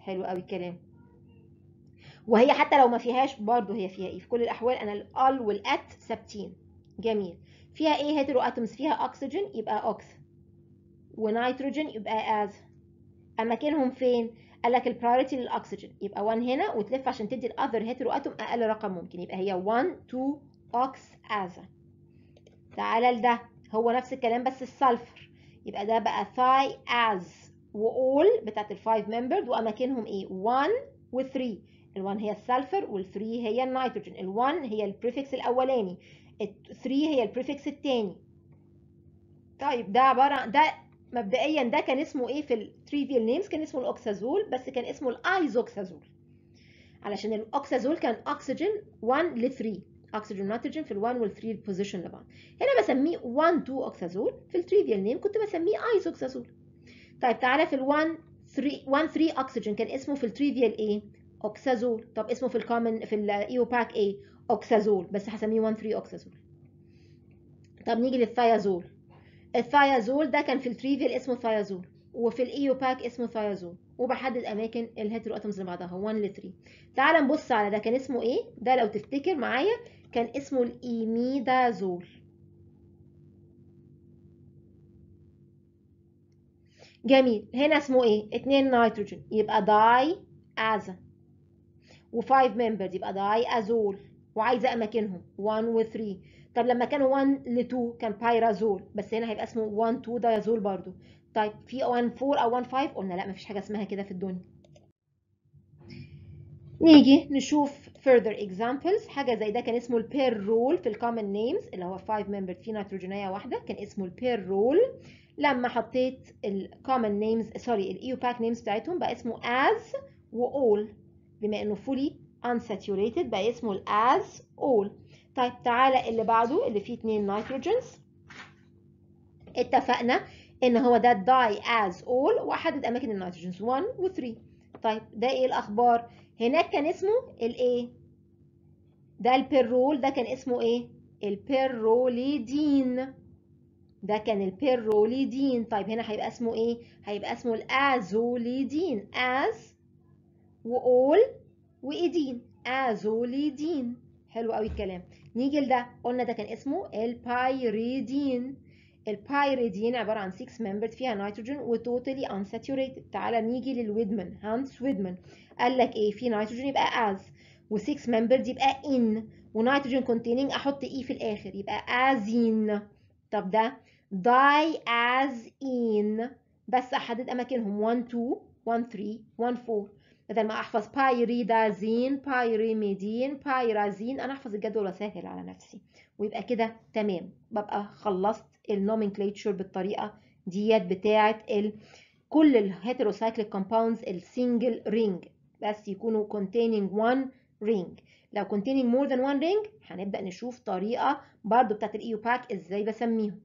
حلو قوي الكلام. وهي حتى لو ما فيهاش برضه هي فيها ايه؟ في كل الاحوال انا ال والات ثابتين. جميل. فيها ايه هيترو اتومز؟ فيها اكسجين يبقى اوكس، ونيتروجين يبقى از. اماكنهم فين؟ قال لك البرايورتي للاكسجين يبقى 1 هنا، وتلف عشان تدي الاذر هيترو اتوم اقل رقم ممكن، يبقى هي 1 2 اوكس از. تعالى لده، هو نفس الكلام بس السلفر، يبقى ده بقى ثاي از واول بتاعت الفايف ممبرد، واماكنهم ايه؟ 1 و3. ال1 هي السلفر، وال3 هي النيتروجين. ال1 هي البريفكس الاولاني، ال3 هي البريفكس الثاني. طيب ده عباره عن ده مبدئيا ده كان اسمه ايه في التريفيال نيمز؟ كان اسمه الاوكسازول، بس كان اسمه الايزوكسازول علشان الاوكسازول كان اكسجين 1 ل 3، اكسجين ونيتروجين في ال1 وال3 بوزيشن لبعض. هنا بسميه 1 2 اوكسازول، في التريفيال نيم كنت بسميه ايزوكسازول. طيب تعالى في ال1 3 1 3 اكسجين كان اسمه في التريفيال ايه؟ اوكسازول. طب اسمه في الكومن في الايوباك ايه؟ اوكسازول، بس هسميه 1 3 اوكسازول. طب نيجي للثيازول. الثيازول ده كان في التريفيال اسمه ثيازول، وفي الايوباك اسمه ثيازول، وبحدد اماكن الهيترو اتومز لبعضها 1 ل 3. تعال نبص على ده، كان اسمه ايه؟ ده لو تفتكر معايا كان اسمه الايميدازول. جميل. هنا اسمه ايه؟ 2 نيتروجين يبقى داي ازا، و5 ممبرز يبقى داي ازول، وعايزه اماكنهم 1 و 3. طب لما كانوا 1 ل 2 كان بايرازول، بس هنا هيبقى اسمه 1 2 دايازول برضو. طيب في 1 4 او 1 5؟ قلنا لا، مفيش حاجه اسمها كده في الدنيا. نيجي نشوف further examples. حاجه زي ده كان اسمه البير رول في الكومن نيمز، اللي هو 5 ممبر فيه نيتروجينيه واحده، كان اسمه البير رول. لما حطيت الكومن نيمز سوري الايوباك نيمز بتاعتهم بقى اسمه as و all، بما انه fully unsaturated بقى اسمه ال as all. طيب تعالى اللي بعده اللي فيه 2 نيتروجينز. اتفقنا ان هو ده die as all، واحدد اماكن النيتروجينز 1 و 3. طيب ده ايه الاخبار؟ هناك كان اسمه الايه؟ ده البيرول، ده كان اسمه ايه؟ البيروليدين، ده كان البيروليدين. طيب هنا هيبقى اسمه ايه؟ هيبقى اسمه الازوليدين، از واول وايدين، ازوليدين. حلو قوي الكلام. نيجي لده، قلنا ده كان اسمه البايريدين. البايريدين عباره عن 6 ممبرز فيها نيتروجين وتوتالي unsaturated. تعالى نيجي للويدمان، هانتس ويدمان قال لك ايه؟ في نيتروجين يبقى از، و6 ممبرز يبقى ان، ونيتروجين كونتيننج احط اي في الاخر يبقى ازين. طب ده داي از ان، بس احدد اماكنهم 1 2 1 3 1 4. بدل ما احفظ بايريدازين بايريميدين بايرازين، انا احفظ الجدول واسهل على نفسي، ويبقى كده تمام، ببقى خلصت النومنكليتشر بالطريقه ديت بتاعه كل الهيتروسايكليك كومباوندز السنجل رينج، بس يكونوا containing one ring. لو containing more than one ring هنبدأ نشوف طريقة برضو بتاعت الايوباك ازاي بسميهم.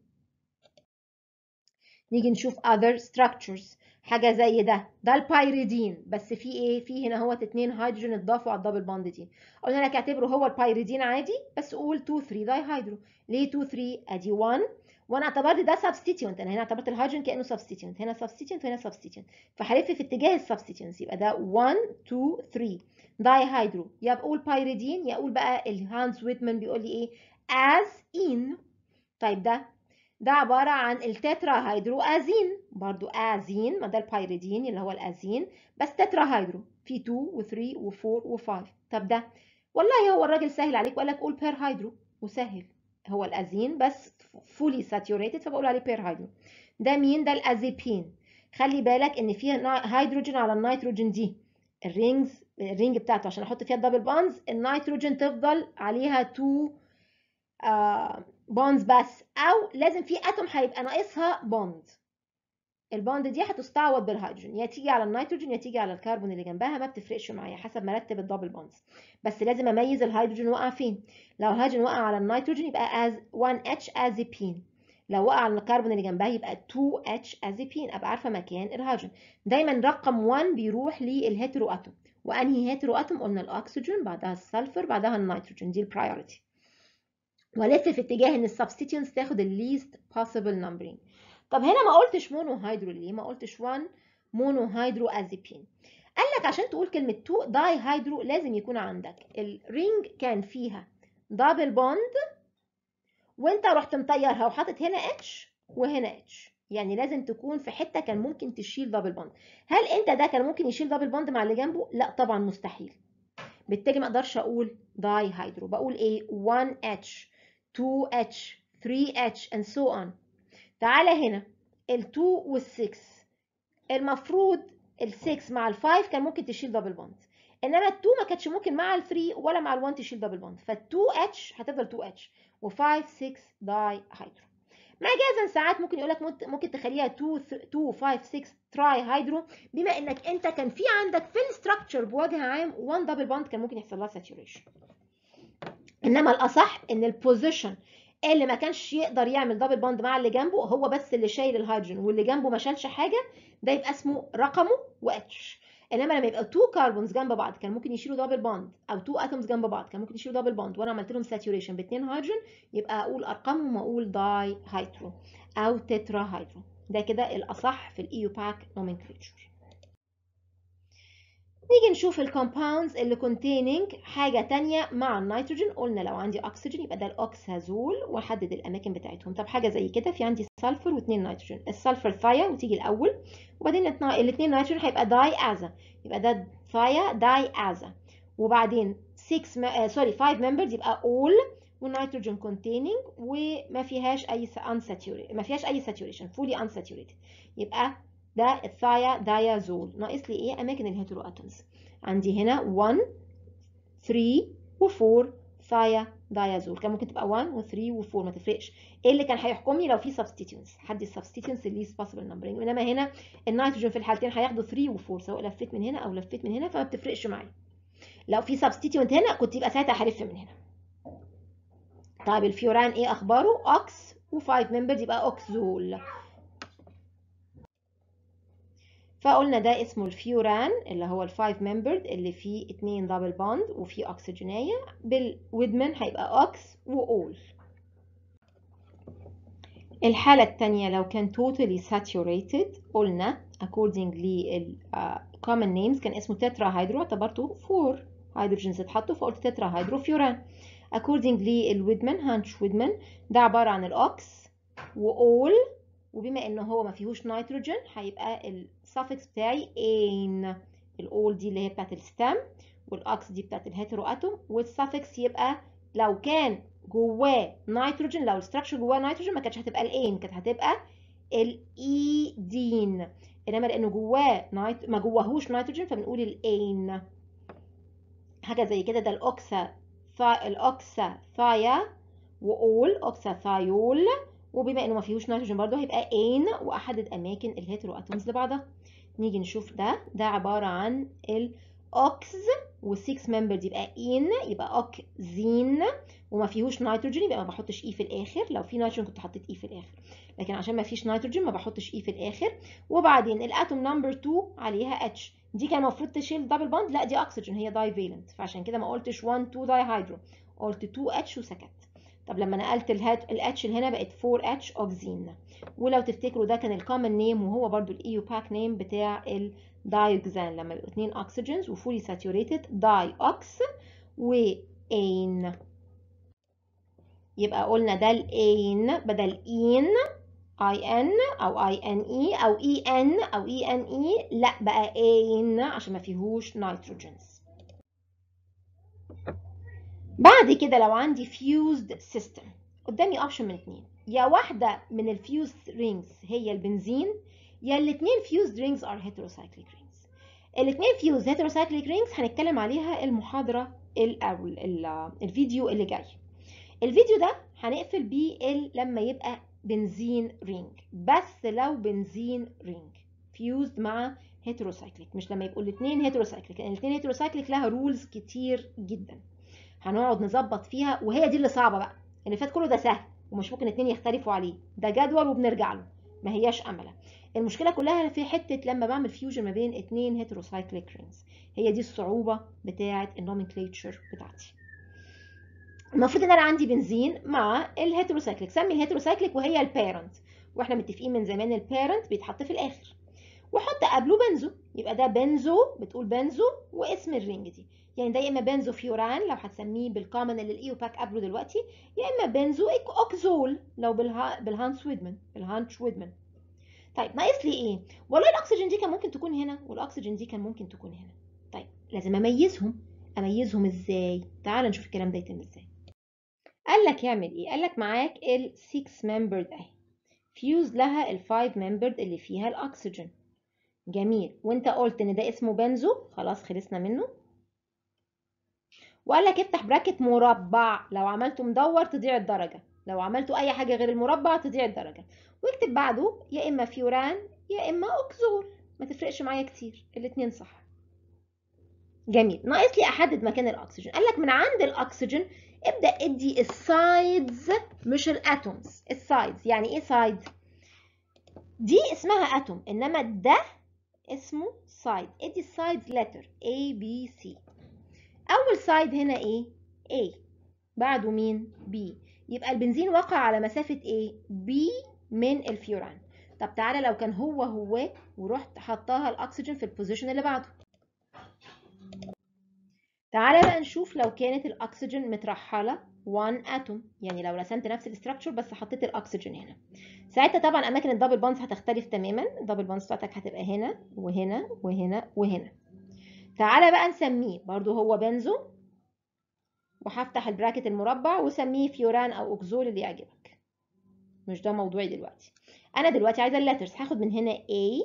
نيجي نشوف other structures. حاجة زي ده البايريدين، بس في ايه؟ في هنا هو 2 هيدروجين اتضافوا على الدبل بوند دي. قلنا لك اعتبره هو البايريدين عادي، بس قول 2 3 داي هيدرو. ليه 2 3؟ ادي 1، وانا اعتبرت ده سبستيتيونت، انا هنا اعتبرت الهيدروجين كانه سبستيتيونت، هنا سبستيتيونت وهنا سبستيتيونت، فهلف في اتجاه السبستيتيونتس، يبقى ده 1 2 3 داي هيدرو. يا بقول بايريدين يا اقول بقى الهانز ويتمان بيقول لي ايه؟ as in. طيب ده عبارة عن التترا هيدرو ازين، برضو ازين، ما ده البايريدين اللي هو الازين، بس تترا هيدرو في 2 و3 و4 و5. طب ده والله هو الراجل سهل عليك وقال لك قول بير هيدرو، وسهل، هو الازين بس فولي ساتيوريتد فبقول عليه بير هيدرو. ده مين؟ ده الازيبين. خلي بالك ان فيه هيدروجين على النيتروجين دي، الرينج بتاعته عشان احط فيها الدبل بونز النيتروجين تفضل عليها 2 بوندز بس، او لازم في اتوم هيبقى ناقصها بوند. البوند دي هتستعوض بالهيدروجين، يا تيجي على النيتروجين يا تيجي على الكربون اللي جنبها، ما بتفرقش معايا حسب ما ارتب الدبل بوندز، بس لازم اميز الهيدروجين وقع فين. لو الهيدروجين وقع على النيتروجين يبقى as 1H ازيبين، لو وقع على الكربون اللي جنبها يبقى 2H ازيبين، ابقى عارفه مكان الهيدروجين. دايما رقم 1 بيروح للهيترو اتوم، وانهي هيترو اتوم؟ قلنا الاكسجين، بعدها السلفر، بعدها النيتروجين، دي البرايورتي. والف في اتجاه ان السبستيتيونتس تاخد الليست possible numbering. طب هنا ما قلتش مونو هيدرو ليه؟ ما قلتش 1 مونو هيدرو ازيبين؟ قال لك عشان تقول كلمه 2 داي هيدرو لازم يكون عندك الرينج كان فيها دبل بوند وانت رحت مطيرها وحاطط هنا اتش وهنا اتش، يعني لازم تكون في حته كان ممكن تشيل دبل بوند. هل انت ده كان ممكن يشيل دبل بوند مع اللي جنبه؟ لا طبعا مستحيل. بالتالي ما اقدرش اقول داي هيدرو، بقول ايه 1H 2H 3H and so on. تعالى هنا ال2 وال6 المفروض ال6 مع ال5 كان ممكن تشيل دبل بوند، انما ال2 ما كانتش ممكن مع ال3 ولا مع ال1 تشيل دبل بوند، فال2H هتفضل 2H و5 6 داي هيدرو. مجازا ساعات ممكن يقول لك ممكن تخليها 2 5 6 تراي هيدرو، بما انك انت كان في عندك في الستراكشر بوجه عام 1 دبل بوند كان ممكن يحصل لها ساتوريشن. انما الاصح ان البوزيشن اللي ما كانش يقدر يعمل دبل بوند مع اللي جنبه هو بس اللي شايل الهيدروجين واللي جنبه ما شالش حاجه، ده يبقى اسمه رقمه واتش. انما لما يبقى 2 كربونز جنب بعض كان ممكن يشيلوا دبل بوند، او 2 اتومز جنب بعض كان ممكن يشيلوا دبل بوند، وانا عملت لهم ساتوريشن باثنين هيدروجين، يبقى اقول ارقامهم واقول داي هيدرو او تترا هيدرو. ده كده الاصح في الايوباك نومنكليتشر. نيجي نشوف الكومباوندز اللي containing حاجة تانية مع النيتروجين. قلنا لو عندي أكسجين يبقى ده الأوكسازول وأحدد الأماكن بتاعتهم. طب حاجة زي كده في عندي سلفر واثنين نيتروجين، السلفر ثايا وتيجي الأول، وبعدين الاثنين نيتروجين هيبقى داي أزا، يبقى ده ثايا داي أزا، وبعدين 5 members يبقى all والنيتروجين containing وما فيهاش أي unsaturated، ما فيهاش أي saturation fully unsaturated، يبقى ده الثايا دايازول. ناقص لي ايه؟ اماكن الهيترو اتومز. عندي هنا 1 3 و4 ثايا دايازول، كان ممكن تبقى 1 و3 و4 ما تفرقش. ايه اللي كان هيحكمني؟ لو في سبستيتيونز، حد السبستيتيونز اللي least possible numbering. انما هنا النيتروجين في الحالتين هياخدوا 3 و4 سواء لفيت من هنا او لفيت من هنا، فما بتفرقش معايا. لو في سبستيتيونت هنا كنت يبقى ساعتها هلف من هنا. طيب الفيوران ايه اخباره؟ اوكس و5 members يبقى اوكسول. فقلنا ده اسمه الفيوران اللي هو الفايف ممبرد اللي فيه 2 دبل بوند وفيه اكسجينيه، بالويدمان هيبقى اوكس واول. الحاله الثانيه لو كان totally saturated قلنا according لل common names كان اسمه تترا هيدرو، اعتبرته 4 هيدروجينز اتحطوا فقلت تترا هيدرو فيوران. according للويدمان هانتش ويدمان ده عباره عن الاوكس واول، وبما انه هو ما فيهوش نيتروجين هيبقى السفكس بتاعي ان، الاول دي اللي هي بتاعت الستام والاكس دي بتاعت الهيترو اتوم، والسفكس يبقى لو كان جواه نيتروجين، لو الستراكشر جواه نيتروجين ما كانتش هتبقى الان، كانت هتبقى الايدين، انما لانه جواه ما جواهوش نيتروجين فبنقول الان. حاجه زي كده ده الاوكسا ثايا واول اوكسا ثايول، وبما انه ما فيهوش نيتروجين برضه هيبقى ان، واحدد اماكن الهيترو اتومز لبعضها. نيجي نشوف ده عباره عن الاوكس و6 ممبرز يبقى ان، يبقى اوكزين، وما فيهوش نيتروجين يبقى ما بحطش اي في الاخر، لو في نيتروجين كنت حطيت اي في الاخر، لكن عشان ما فيش نيتروجين ما بحطش اي في الاخر. وبعدين الاتوم نمبر 2 عليها اتش، دي كان المفروض تشيل دبل بوند، لا دي اكسجين هي داي فالنت، فعشان كده ما قلتش 1 2 داي هيدرو، قلت 2 اتش وسكت. طب لما نقلت الاتش اللي هنا بقت 4 اتش اوكزين. ولو تفتكروا ده كان الكومن نيم وهو برضو الايوباك نيم بتاع الدايوكسان، لما يبقوا 2 اكسجينز وفولي ساتوريتد داي اوكس وان. يبقى قلنا ده الان بدل ان اي ان او اي ان اي او اي ان او اي ان اي، لا بقى ان عشان ما فيهوش نيتروجينز. بعد كده لو عندي فيوزد سيستم قدامي اوبشن من اتنين، يا واحده من الفيوزد رينجز هي البنزين، يا الاثنين فيوزد رينجز ار هيتروسايكليك رينجز. الاثنين فيوزد هيتروسايكليك رينجز هنتكلم عليها المحاضره الفيديو اللي جاي. الفيديو ده هنقفل بيه لما يبقى بنزين رينج، بس لو بنزين رينج فيوزد مع هيتروسايكليك، مش لما يبقوا الاثنين هيتروسايكليك، لان الاثنين هيتروسايكليك لها رولز كتير جدا هنقعد نظبط فيها، وهي دي اللي صعبه بقى. اللي فات كله ده سهل ومش ممكن اتنين يختلفوا عليه، ده جدول وبنرجع له ما هياش امله. المشكله كلها في حته لما بعمل فيوجن ما بين اتنين هيتروسايكليك رينجز، هي دي الصعوبه بتاعه النومنكليتشر بتاعتي. المفروض ان انا عندي بنزين مع الهيتروسايكليك، سمي الهيتروسايكليك وهي البيرنت، واحنا متفقين من زمان البيرنت بيتحط في الاخر، وحط قبله بنزو يبقى ده بنزو، بتقول بنزو واسم الرينج دي. يعني ده يا اما بنزو فيوران لو هتسميه بالكومن اللي الايوباك قبله دلوقتي، يا اما بنزو اوكزول لو بالهانس ويدمان، بالهانش ويدمان. طيب ناقص لي ايه؟ والله الاكسجين دي كان ممكن تكون هنا، والاكسجين دي كان ممكن تكون هنا. طيب لازم اميزهم ازاي؟ تعال نشوف الكلام ده يتم ازاي. قال لك يعمل ايه؟ قال لك معاك ال 6 membered اهي، فيوز لها ال 5 membered اللي فيها الاكسجين. جميل، وانت قلت ان ده اسمه بنزو، خلاص خلصنا منه. وقال لك افتح براكت مربع، لو عملته مدور تضيع الدرجه، لو عملته اي حاجه غير المربع تضيع الدرجه. واكتب بعده يا اما فيوران يا اما اوكزول، ما تفرقش معايا كتير، الاتنين صح. جميل، ناقص لي احدد مكان الاكسجين. قال لك من عند الاكسجين ابدا ادي السايدز مش الاتومز. السايدز يعني ايه سايد؟ دي اسمها اتوم، انما ده اسمه سايد. ادي السايدز لتر A B C. اول سايد هنا ايه؟ A، بعده مين؟ B. يبقى البنزين وقع على مسافة ايه؟ B من الفيوران. طب تعالى لو كان هو ورحت حطاها الاكسجين في البوزيشن اللي بعده. تعالى بقى نشوف لو كانت الاكسجين مترحله 1 اتوم، يعني لو رسمت نفس الاستراكشر بس حطيت الاكسجين هنا، ساعتها طبعا اماكن الدبل بونز هتختلف تماما. الدبل بونز بتاعتك هتبقى هنا وهنا وهنا وهنا. تعالى بقى نسميه برضو هو بنزو، وهفتح البراكت المربع وسميه فيوران او اوكزول اللي يعجبك، مش ده موضوعي دلوقتي. انا دلوقتي عايزه اللترز، هاخد من هنا A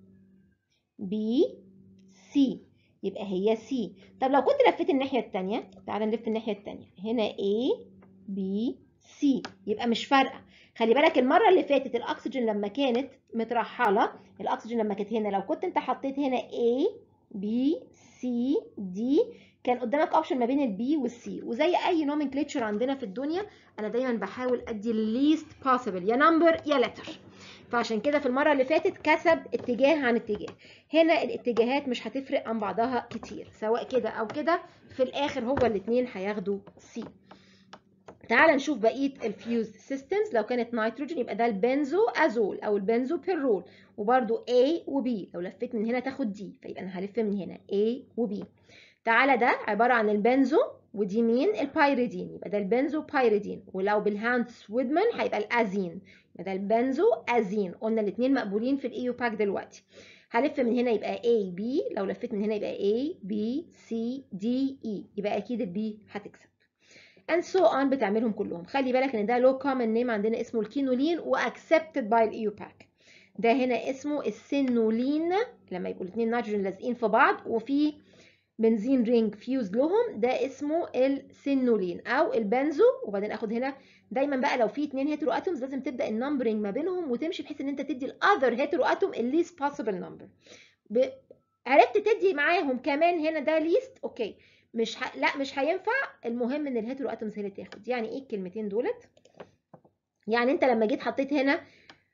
B C، يبقى هي C. طب لو كنت لفيت الناحية التانية، تعالى نلف الناحية التانية، هنا A B C، يبقى مش فارقة. خلي بالك المرة اللي فاتت الأكسجين لما كانت مترحلة، الأكسجين لما كانت هنا، لو كنت أنت حطيت هنا A B C D كان قدامك اوبشن ما بين البي والسي. وزي اي نومنكليتشر عندنا في الدنيا، انا دايما بحاول ادي الليست بوسيبل، يا نمبر يا لتر. فعشان كده في المرة اللي فاتت كسب اتجاه عن اتجاه. هنا الاتجاهات مش هتفرق عن بعضها كتير، سواء كده او كده، في الاخر هو الاتنين هياخدوا سي. تعال نشوف بقيه الفيوز سيستمز. لو كانت نيتروجين يبقى ده البنزو ازول او البنزو بيرول، وبرده A و B. لو لفيت من هنا تاخد D، فيبقى انا هلف من هنا A و B. تعالى ده عباره عن البنزو، ودي مين؟ البايريدين، يبقى ده البنزو بايريدين. ولو بالهانتس ويدمان هيبقى الازين، يبقى ده البنزو ازين. قلنا الاثنين مقبولين في الاي يو باك دلوقتي. هلف من هنا يبقى A B، لو لفيت من هنا يبقى A B C D E، يبقى اكيد البي هتكسب. and so on بتعملهم كلهم. خلي بالك ان ده له common name عندنا اسمه الكينولين واكسبتد باي الاي يو باك. ده هنا اسمه السينولين، لما يبقوا الاثنين نيتروجين لازقين في بعض وفي بنزين رينج فيوز لهم، ده اسمه السينولين او البنزو. وبعدين اخد هنا دايما بقى لو في 2 هيترو اتومز لازم تبدا النمبرنج ما بينهم وتمشي بحيث ان انت تدي الاذر هيترو اتوم الليست بوسيبل نمبر. عرفت تدي معاهم كمان هنا ده ليست، اوكي. لا مش هينفع. المهم ان الهيترو اتومز هي اللي تاخد. يعني ايه الكلمتين دولت؟ يعني انت لما جيت حطيت هنا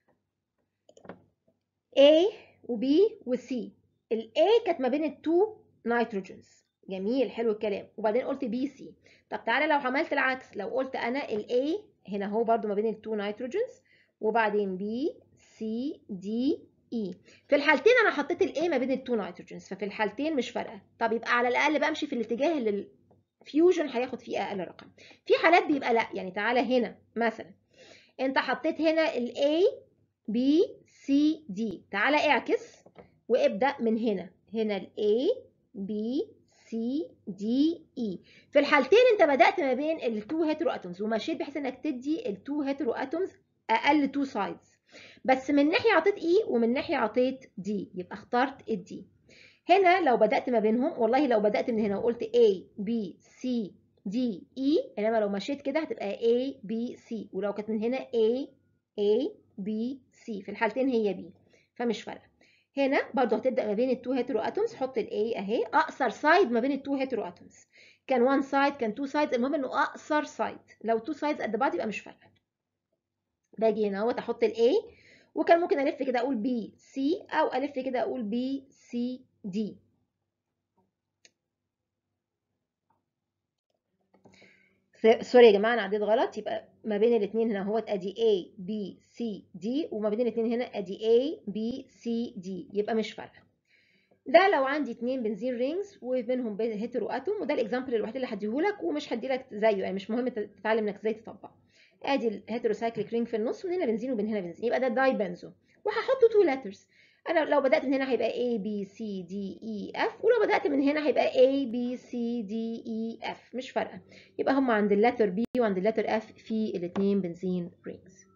A و B و C، ال A كانت ما بين التو نيتروجينز، جميل حلو الكلام، وبعدين قلت بي سي. طب تعالى لو عملت العكس، لو قلت انا ال A هنا هو برضو ما بين التو نيتروجينز، وبعدين B C D E، في الحالتين انا حطيت ال A ما بين التو نيتروجينز، ففي الحالتين مش فارقه. طب يبقى على الاقل بمشي في الاتجاه اللي الفيوجن هياخد فيه اقل رقم. في حالات بيبقى لا، يعني تعالى هنا مثلا انت حطيت هنا ال A B C D، تعالى اعكس وابدأ من هنا، هنا ال A B C D E. في الحالتين انت بدأت ما بين التو هيترو اتومز ومشيت بحيث انك تدي التو هيترو اتومز اقل تو سايدز، بس من ناحية عطيت E ومن ناحية عطيت D، يبقى اخترت ال D. هنا لو بدأت ما بينهم، والله لو بدأت من هنا وقلت A B C D E، انما لو مشيت كده هتبقى A B C، ولو كانت من هنا A B C، في الحالتين هي B، فمش فارقه. هنا برضو هتبدأ ما بين التو هيترو اتومز، حط ال A اهي، اقصر سايد ما بين التو هيترو اتومز. كان 1 سايد كان 2 سايدز، المهم انه اقصر سايد. لو 2 سايدز قد بعض يبقى مش فارقه. باجي هنا اهوت احط ال A، وكان ممكن الف كده اقول B C، او الف كده اقول B C D. سوري يا جماعه انا عديت غلط، يبقى ما بين الاثنين هنا اهوت ادي A B C D، وما بين الاثنين هنا ادي A B C D، يبقى مش فارقه. ده لو عندي 2 بنزين رينجز وبينهم هيترو اتوم، وده الاكزامبل الوحيد اللي هديهولك ومش هديلك زيه، يعني مش مهم تتعلم انك ازاي تطبق. ادي الهيتروسايكليك رينج في النص، ومن هنا بنزين ومن هنا بنزين، يبقى ده داي بنزو، وهحط 2 لترز. انا لو بدات من هنا هيبقى A B C D E F، ولو بدات من هنا هيبقى A B C D E F، مش فارقه. يبقى هم عند اللتر B وعند اللتر F في الاثنين بنزين رينجز.